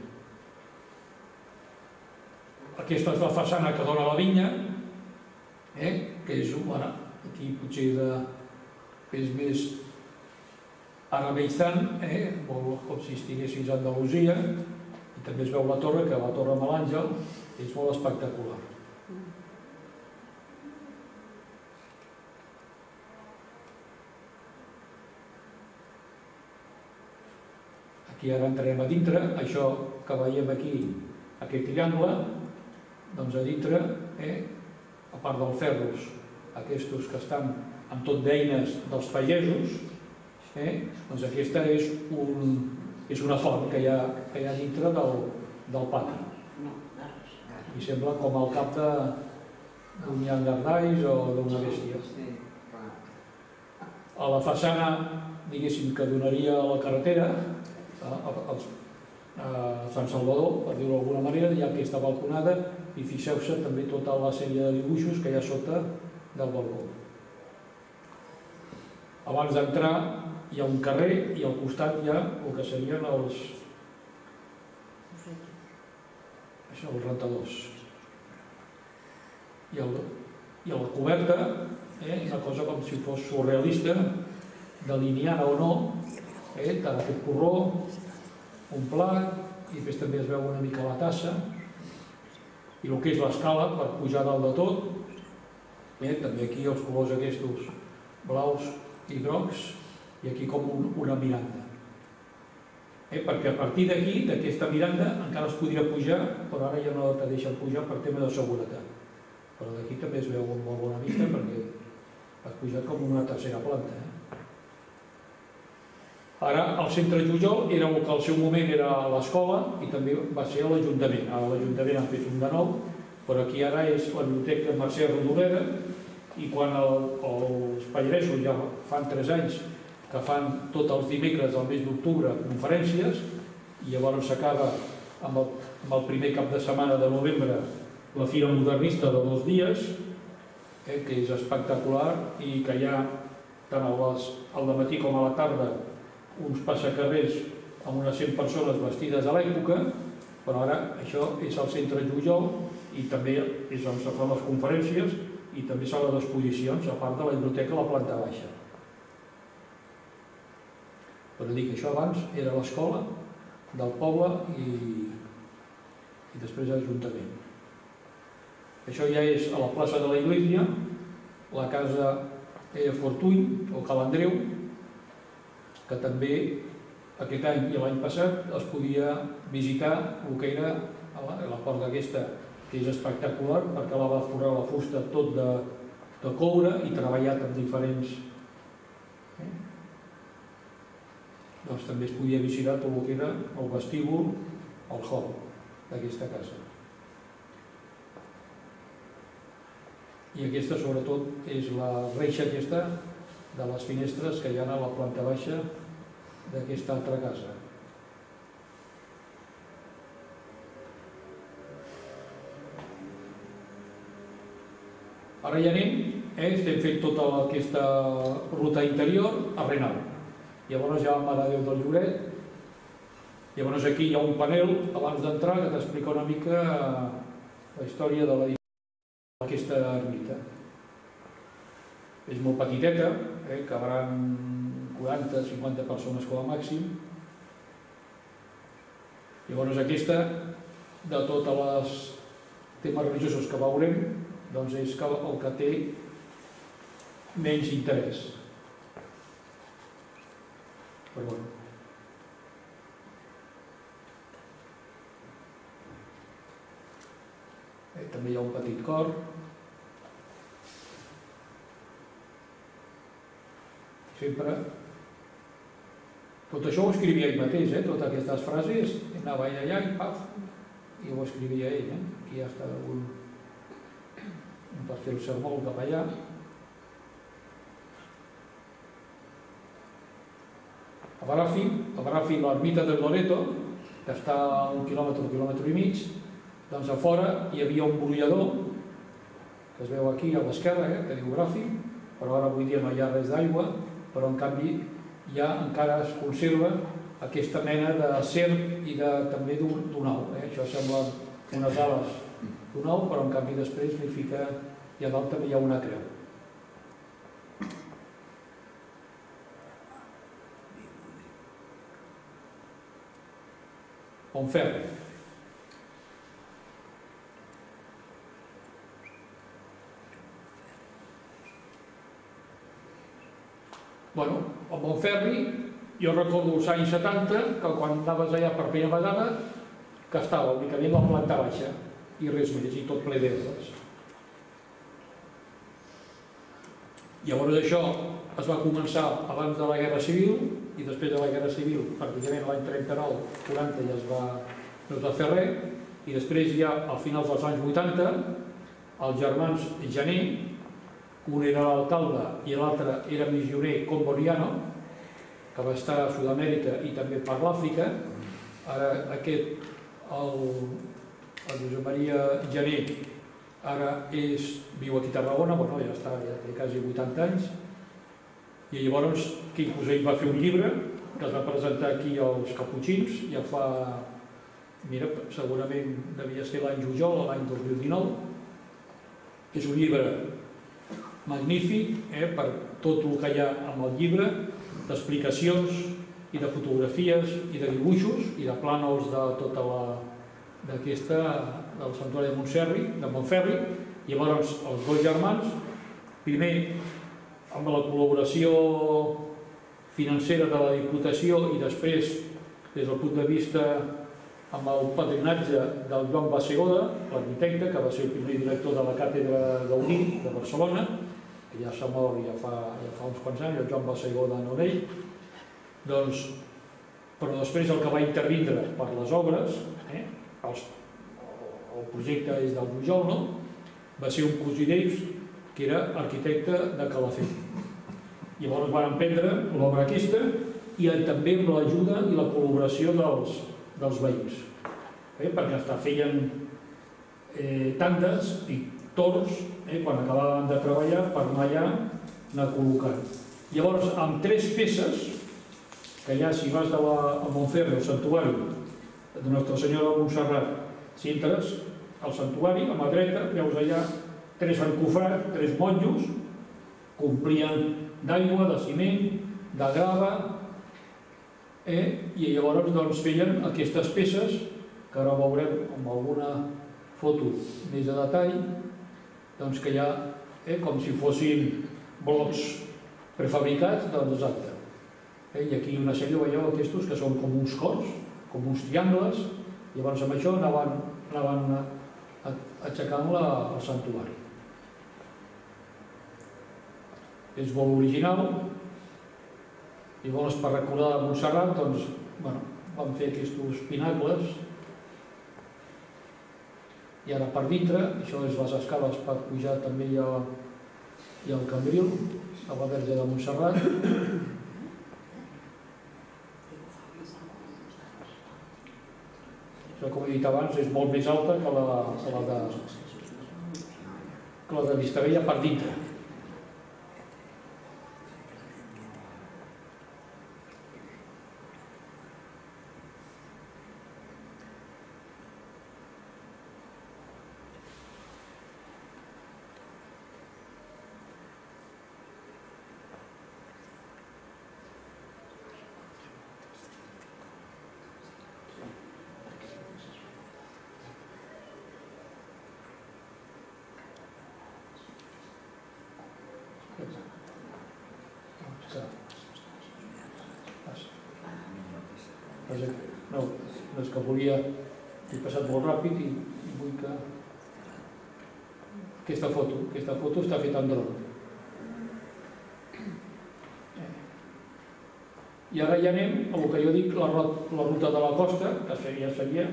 S3: Aquesta és la façana que dona a la vinya, eh? que és, bueno, aquí potser de, és més arabeizant, eh? com si estiguessis a Andalusia, i també es veu la torre, que la torre amb l'Àngel és molt espectacular. Aquí ara entrarem a dintre, això que veiem aquí, aquest triangle, doncs a dintre, eh, a part dels ferros, aquests que estan amb tot d'eines dels pagesos, eh, doncs aquesta és, un, és una font que hi ha, que hi ha dintre del, del pati. I sembla com el cap d'un llangardaix o d'una bèstia. A la façana, diguéssim, que donaria a la carretera, a, a, a Sant Salvador, per dir-ho d'alguna manera, hi ha aquesta balconada i fixeu-se també tota la sèrie de dibuixos que hi ha sota del balcó. Abans d'entrar hi ha un carrer i al costat hi ha el que serien els això, els rentadors. I, el, i a la coberta, eh, una cosa com si fos surrealista, delineant o no, eh, tant aquest corró, un plat, i després també es veu una mica la tassa, i el que és l'escala per pujar dalt de tot, eh, també aquí els colors aquests blaus i grocs, i aquí com un, una miranda. Eh, perquè a partir d'aquí, d'aquesta miranda, encara es podria pujar, però ara ja no te deixen pujar per tema de seguretat. Però d'aquí també es veu amb molt bona vista perquè has pujat com una tercera planta. Eh? Ara, el centre Jujol era el que al seu moment era l'escola i també va ser l'Ajuntament. Ara l'Ajuntament ha fet un de nou, però aquí ara és la biblioteca Mercè Rodoreda, i quan el, els pallaresos ja fan tres anys que fan tots els dimecres del mes d'octubre conferències, i llavors s'acaba amb, amb el primer cap de setmana de novembre la Fira Modernista de dos dies, eh, que és espectacular, i que hi ha tant al matí com a la tarda uns passacarrers amb unes cent persones vestides a l'època, però ara això és al centre Jujol i també és on se fan les conferències i també sala d'exposicions, a part de la biblioteca a la planta baixa. Però dic, això abans era l'escola del poble i, i després l'Ajuntament.
S2: Això ja és a la plaça de la Iglesia, la casa Fortuny o Calandreu, que també aquest any i l'any passat es podia visitar el que era la porta aquesta, que és espectacular perquè la va forrar la fusta tot de, de coure i treballat amb diferents... Eh? Doncs també es podia visitar tot el que era el vestíbul, el hall d'aquesta casa. I aquesta sobretot és la reixa aquesta de les finestres que hi ha a la planta baixa d'aquesta altra casa. Ara ja anem, eh? Estem fent tota aquesta ruta interior a Renau. Llavors ja vam a Déu del Lloret. Llavors aquí hi ha un panel abans d'entrar que t'explica una mica la història de la aquesta ermita. És molt petiteta, eh? Cabran quaranta cinquanta persones com a màxim. Llavors aquesta, de totes les temes religiosos que veurem, doncs és el que té menys interès. Però bueno. Eh, també hi ha un petit cor. Sempre... Tot això ho escrivia ell mateix, eh? Totes aquestes frases, anava ell allà i paf, i ho escrivia ell. Eh? Aquí ja està un... per fer el sermó cap allà. A Bràfim, a Bràfim, l'ermita del Loreto, que està a un quilòmetre, un quilòmetre i mig, doncs a fora hi havia un brollador, que es veu aquí a l'esquerra, eh, que diu Bràfim, però ara avui dia no hi ha res d'aigua, però en canvi ja encara es conserva aquesta mena de serp i de, també d'un au. Eh? Això sembla unes ales d'un au, però en canvi després li fica, i a dalt també hi ha una creu. Montferri. Bueno, a Montferri, jo recordo els anys setanta, que quan anaves allà per primera vegada, que estava únicament la planta baixa, i res més, i tot ple d'herbes. Llavors això es va començar abans de la Guerra Civil, i després de la Guerra Civil, pràcticament l'any trenta-nou quaranta ja es va, no es va fer res, i després ja, al final dels anys vuitanta, els germans Jané, un era l'alcalde i l'altre era missioner comboniano, que va estar a Sud-amèrica i també per l'Àfrica. Ara aquest, el, el Josep Maria Jané, ara és, viu aquí a Tarragona, bueno, ja està, ja té quasi vuitanta anys, i llavors Quim Cusell va fer un llibre que es va presentar aquí als Caputxins, ja fa, mira, segurament devia ser l'any Jujol, l'any dos mil dinou. És un llibre magnífic, eh, per tot el que hi ha amb el llibre, d'explicacions i de fotografies i de dibuixos i de plànols de tota la d'aquesta, del santuari de Montserri, de Montferri. Llavors els dos germans, primer amb la col·laboració financera de la Diputació i després des del punt de vista amb el patronatge del Joan Bassegoda, l'arquitecte, que va ser el primer director de la càtedra Gaudí de Barcelona, que ja s'ha mort ja fa, ja fa uns quants anys, el Joan Bassegoda Norell. Doncs, però després el que va intervindre per les obres, eh, els, el projecte és del Pujol, no? Va ser un cosí d'ells que era arquitecte de Calafell. Llavors van prendre l'obra aquesta i també amb l'ajuda i la col·laboració dels, dels veïns, eh? Perquè hasta feien eh, tandes i torns eh, quan acabaven de treballar per anar allà anar col·locant. Llavors, amb tres peces, que allà si vas de la, a Montferri, al santuari de Nostra Senyora de Montserrat, si entres al santuari, a mà dreta, veus allà tres encofrats, tres monjos, complien d'aigua, de ciment, de grava, eh? I llavors doncs, feien aquestes peces, que ara veurem amb alguna
S3: foto més a detall, doncs que hi ha com si fossin blocs prefabricats, doncs exacte. I aquí una sèrie, veieu, aquests que són com uns cors, com uns triangles, i llavors amb això anaven aixecant el santuari. És molt original, i llavors per recordar de Montserrat, doncs, bueno, vam fer aquests pinacles, i ara per dintre, això és les escales per pujar, també hi ha el cambril, a la Verge de Montserrat. Això, com he dit abans, és molt més alta que la de Vistabella per dintre. No, no és que volia, he passat molt ràpid i vull que aquesta foto, aquesta foto està feta en dron. I ara ja anem a el que jo dic, la ruta de la costa, que seria, seria,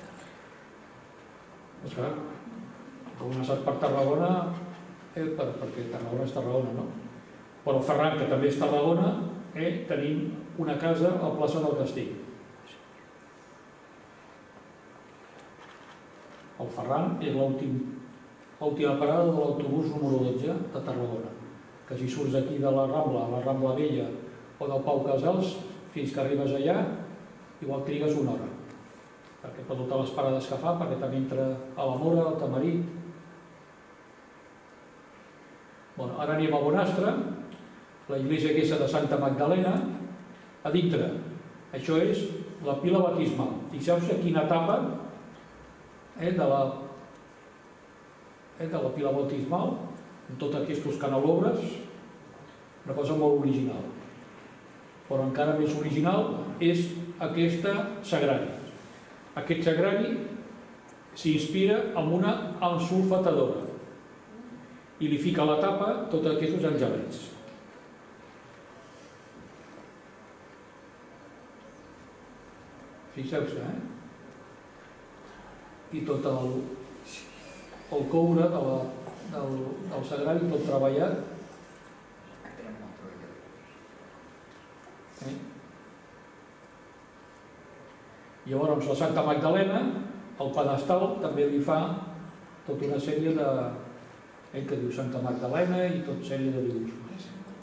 S3: doncs clar, com hem estat per Tarragona, perquè Tarragona és Tarragona, no? Però Ferran, que també és Tarragona, tenim una casa a plaça del Castell. El Ferran és l'última parada de l'autobús número dotze de Tarragona, que si surts aquí de la Rambla, la Rambla Vella o del Pau Casals, fins que arribes allà, igual trigues una hora, perquè per totes les parades que fa, perquè també entra a la Mora, al Tamarit. Ara anem a Bonastre, la iglesia aquesta de Santa Magdalena, a dintre. Això és la pila baptismal. Fixeu-se quina etapa de la pila baptismal, amb tots aquests canelobres, una cosa molt original. Però encara més original és aquesta sagrari. Aquest sagrari s'inspira en una ensulfatadora i li fica a la tapa tots aquests angelets. Fixeu-se, eh? I tot el coure del sagrari, tot treballat. Llavors, la Santa Magdalena, el pedestal, també li fa tota una sèrie de... que diu Santa Magdalena i tota sèrie de dibuixos.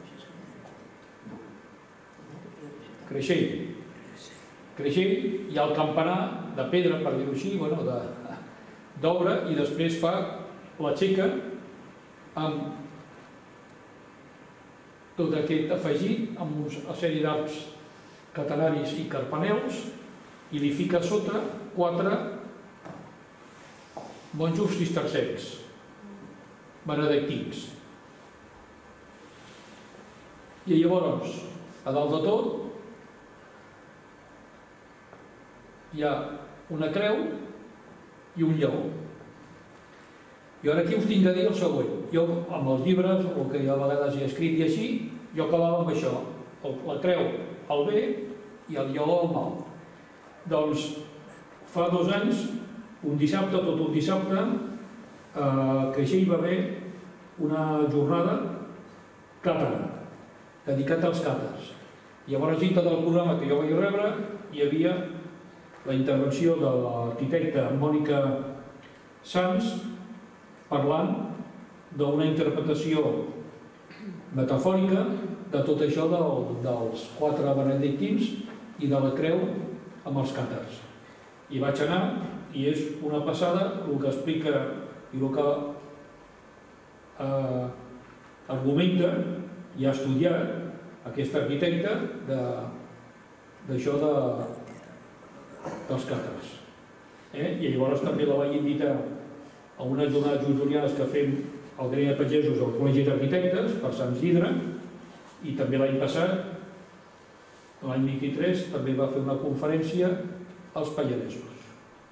S3: Creixell. Creixell, hi ha el campanar de pedra, per dir-ho així, d'obra, i després fa l'aixeca amb tot aquest afegit, amb una sèrie d'arcs catenaris i carpaneus, i li fica a sota quatre monjos cistercencs, benedictins. I llavors, a dalt de tot, hi ha una creu i un lleó. I ara aquí us tinc de dir el següent. Jo, amb els llibres, el que a vegades he escrit i així, jo acabava amb això. La creu al bé i el lleó al mal. Doncs, fa dos anys, un dissabte, tot un dissabte, a Creixell va haver una jornada càtara, dedicat als càtars. Llavors, dintre del programa que jo vaig rebre, hi havia la intervenció de l'arquitecta Mònica Sans parlant d'una interpretació metafòrica de tot això dels quatre benedictins i de la creu amb els càtars. I vaig anar i és una passada el que explica i el que argumenta i ha estudiat aquest arquitecte d'això dels càtars. I llavors també la vaig invitar a unes jornades julianes que fem al Gremi de Pagesos al Col·legi d'Arquitectes per Sant Isidre, i també l'any passat, l'any vint-i-tres, també va fer una conferència als Pallaresos.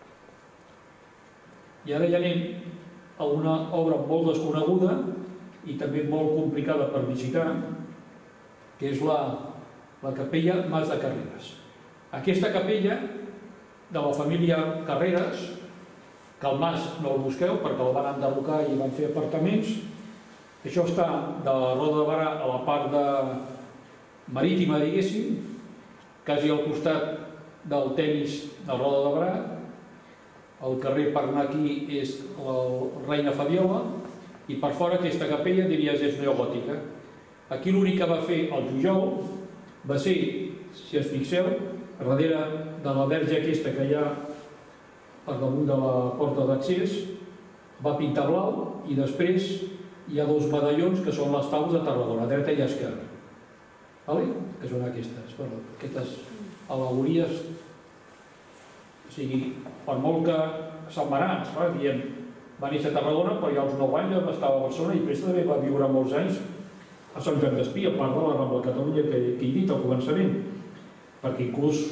S3: I ara ja anem a una obra molt desconeguda i també molt complicada per visitar, que és la, la capella Mas de Carreras. Aquesta capella de la família Carreras, que el mas no el busqueu perquè el van enderrocar i van fer apartaments. Això està de la Roda de Barà a la part de marítima, diguéssim, quasi al costat del tenis de Roda de Barà. El carrer per anar aquí és el Reina Fabiola i per fora aquesta capella diries és neogòtica. Aquí l'únic que va fer el Jujol va ser, si es fixeu, darrere de la verge aquesta que hi ha per damunt de la porta d'accés, va pintar blau i després hi ha dos medallons que són les taules de Tarragona, dreta i esquerra, que són aquestes, aquestes al·legories. O sigui, per molt que Sant Marans, diem, va néixer a Tarragona, però ja als nou anys ja estava a Barcelona i després també va viure molts anys a Sant Joan d'Espí, a part de la Rambla de Catalunya que he dit al començament, perquè inclús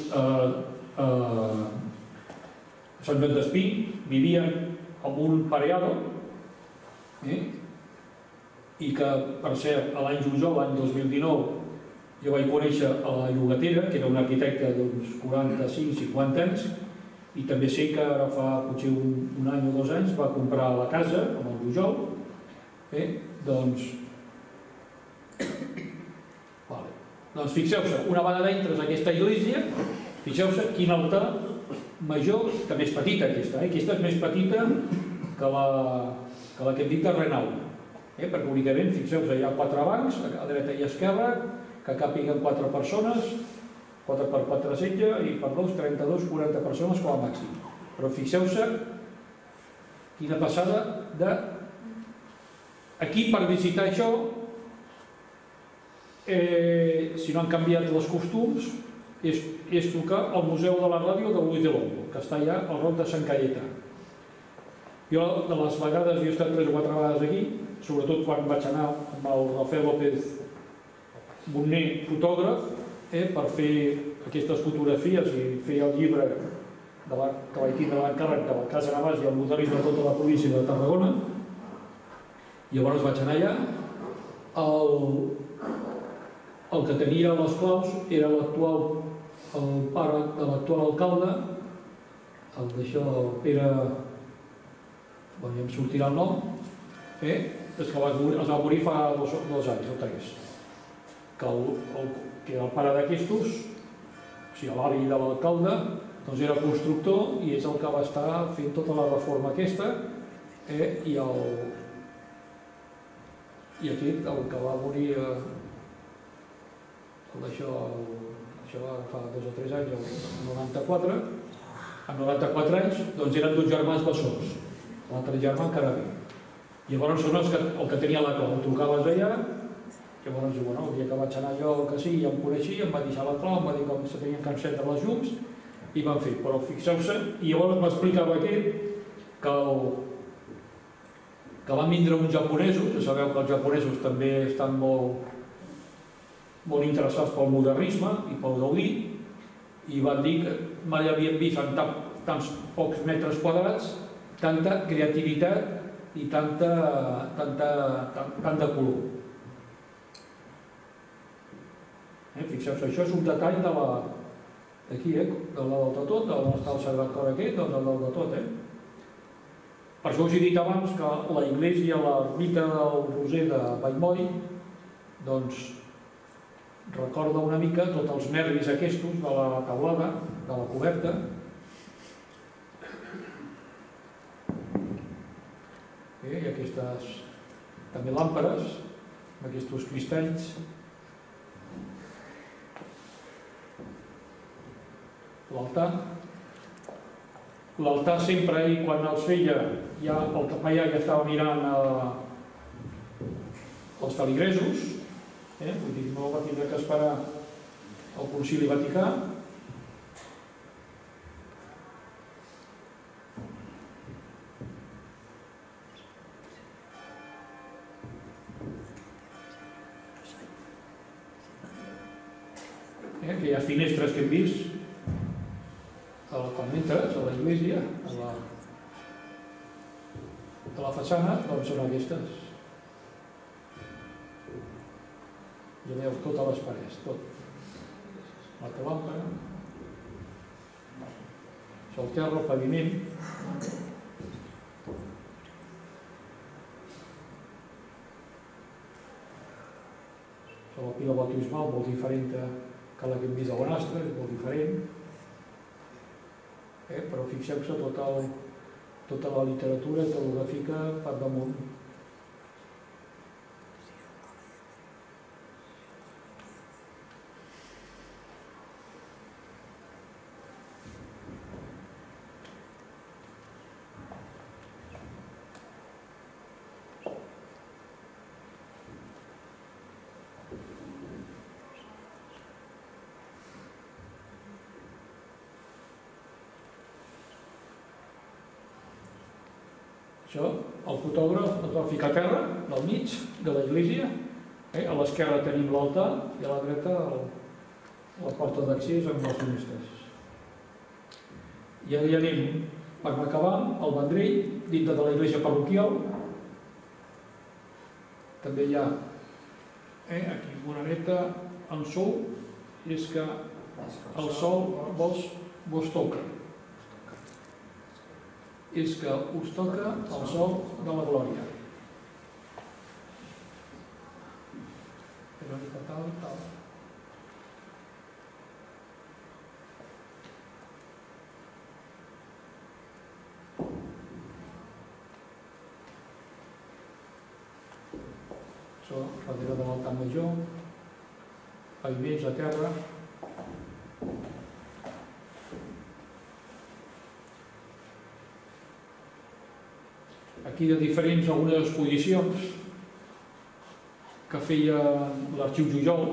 S3: Sant Joan d'Espí vivien en un pareado i que, per cert, l'any Jujol, l'any dos mil dinou, jo vaig conèixer a la llogatera, que era un arquitecte d'uns quaranta-cinc cinquanta anys, i també sé que ara fa potser un any o dos anys va comprar la casa amb el Jujol. Doncs doncs fixeu-se, una vegada entres a aquesta església, fixeu-se quin altar major, també és petita aquesta, aquesta és més petita que la que hem dit de Renau, perquè únicament, fixeu-se, hi ha quatre bancs, a dreta i a esquerra, que capiguen quatre persones, quatre per quatre setge i per dos, trenta-dos, quaranta persones com a màxim. Però fixeu-se quina passada de... Aquí, per visitar això, si no han canviat els costums, és trucar al Museu de la Ràdio de Luis de Lombo, que està allà al Roc de Sant Cayetà. Jo, de les vegades, jo he estat tres o quatre vegades aquí, sobretot quan vaig anar amb el Rafael López Monner, fotògraf, per fer aquestes fotografies i fer el llibre que vaig tindre l'encàrrec de la Casa Navàs i el modernisme de tota la província de Tarragona. Llavors vaig anar allà. El que tenia les claus era l'actual pare de l'actual alcalde, el d'això, el Pere, ja em sortirà el nom, és que es va morir fa dos anys o tres, que era el pare d'aquestos, o sigui, l'avi de l'alcalde, doncs era constructor i és el que va estar fent tota la reforma aquesta, i aquest, el que va morir això fa dos o tres anys, el noranta-quatre, amb noranta-quatre anys, doncs eren dos germans bessons, l'altre germà encara viu. Llavors són els que tenia la clau, trucaves allà, llavors el dia que vaig anar jo, que sí, ja em coneixia, em va deixar la clau, em va dir com se tenien que encendre les llums, i van fer, però fixeu-se, i llavors m'explicava aquest que van vindre uns japonesos, que sabeu que els japonesos també estan molt molt interessats pel modernisme i pel Gaudí, i van dir que mai havien vist en tants pocs metres quadrats tanta creativitat i tant de color. Fixeu-se, això és un detall d'aquí, del dalt de tot, d'on està el Sagrat Cor aquest, del dalt de tot. Per això us he dit abans que la iglesia, l'ermita del Roser de Vallmoll, doncs recorda una mica tots els nervis aquests de la teulada, de la coberta. I aquestes també làmperes, amb aquests cristalls. L'altar. L'altar sempre, ell, quan els feia, el capellà ja estava mirant els feligresos, vull dir, no va tindre que esperar el Concili Vaticà. aquelles finestres que hem vist, quan entres a l'església, a la façana, doncs són aquestes. Ja veieu totes les parets, tot. La làmpara, el terra, el paviment. La pila bautismal molt diferent que la que hem vist a Bonastre, és molt diferent. Però fixeu-se tota la literatura teològica per damunt. Això, el fotògraf es va ficar a terra, al mig de l'església. A l'esquerra tenim l'altar i a la dreta la porta d'accés amb les finestres. I ara ja anem, per acabar, al Vendrell, dintre de l'església parroquial. També hi ha, aquí, una neta en sol, és que el sol vos toca. És que us toca el sol de la glòria. Però és que tal, tal. Això, darrere de l'altar major, paviments a terra. Aquí de diferents algunes exposicions que feia l'Arxiu Jujol.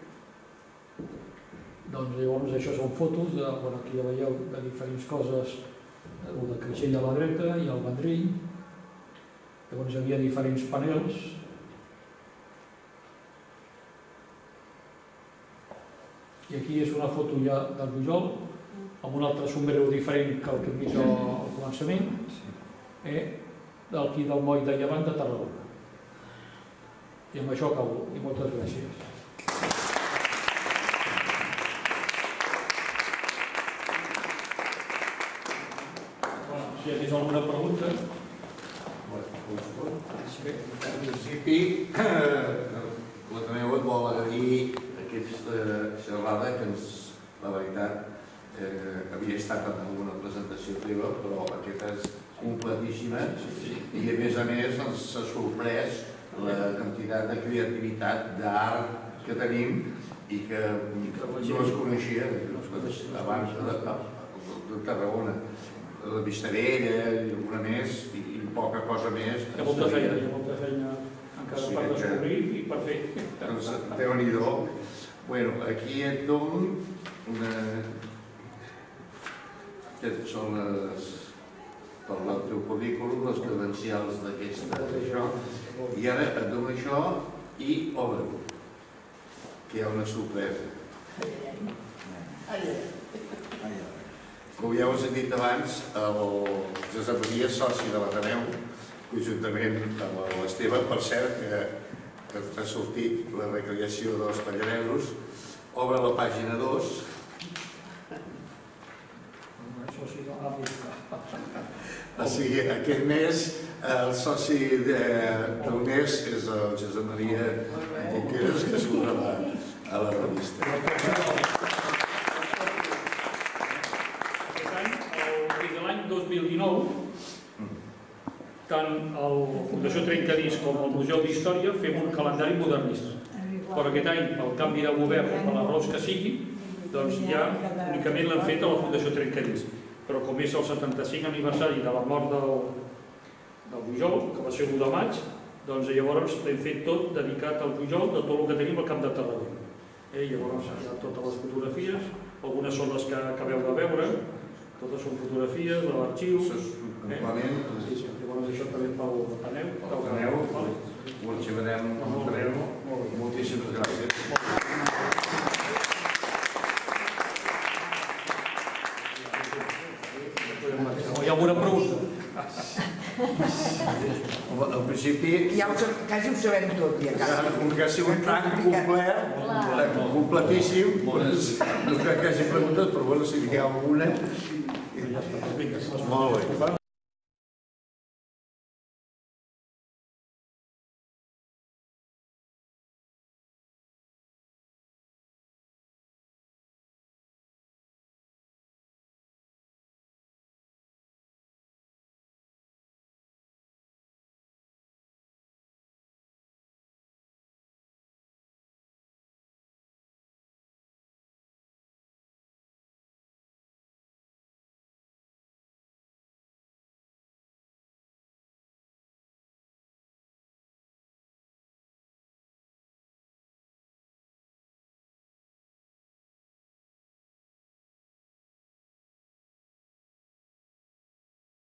S3: Doncs llavors això són fotos, aquí ja veieu, de diferents coses, el de Creixell a la dreta i el Vendrell. Llavors hi havia diferents panels. I aquí és una foto ja del Jujol, amb un altre sombrero diferent que el que hem vist al començament. D'aquí del moll de Llevant de Tarragona. I amb això acabo, i moltes gràcies. Si hi ha alguna pregunta...
S1: En principi, la Tameu et vol agrair aquesta xerrada que ens, la veritat, havia estat en alguna presentació teva, però aquesta és completíssima i a més a més ens ha sorprès la quantitat de creativitat, d'art que tenim i que no es coneixia abans de Tarragona. La Vistabella i alguna més i poca cosa més.
S3: Hi ha molta feina, hi ha molta feina encara per descobrir i per fer.
S1: Doncs Déu-n'hi-do. Bueno, aquí et dono una... Aquestes són les... per el teu currículum, les credencials d'aquesta, això, i ara et dono això i obre-ho, que hi ha una sorpresa. Com ja us he dit abans, el Josep Maria és soci de l'Ateneu, conjuntament amb l'Esteve, per cert, que ha sortit la recreació dels Pallaresos. Obre la pàgina dos. O sigui, aquest mes el soci del mes és el Josep Maria Junqueras, que surt a la revista.
S3: Des de l'any dos mil dinou, tant la Fundació Trencadís com el Museu d'Història fem un calendari modernista. Però aquest any, pel canvi de govern, per les raons que sigui, doncs ja únicament l'han fet a la Fundació Trencadís. Però com és el setanta-cinc aniversari de la mort del Pujol, que va ser l'u de maig, doncs llavors l'hem fet tot dedicat al Pujol de tot el que tenim al Camp de Tarragona. Llavors hi ha totes les fotografies, algunes són les que acabeu de veure, totes són fotografies de l'arxiu. Llavors això també pel Ateneu.
S1: Pel Ateneu, ho arxivarem. Moltíssimes gràcies.
S2: Hi ha alguna pregunta?
S1: Al principi,
S4: Ja ho, sab- quasi ho sabem tot, ja.
S1: com que ha sigut tan complet, completíssim, doncs no crec que hagi preguntes, però bueno, si n'hi ha alguna...
S2: Ja està, vinga.
S1: Molt bé.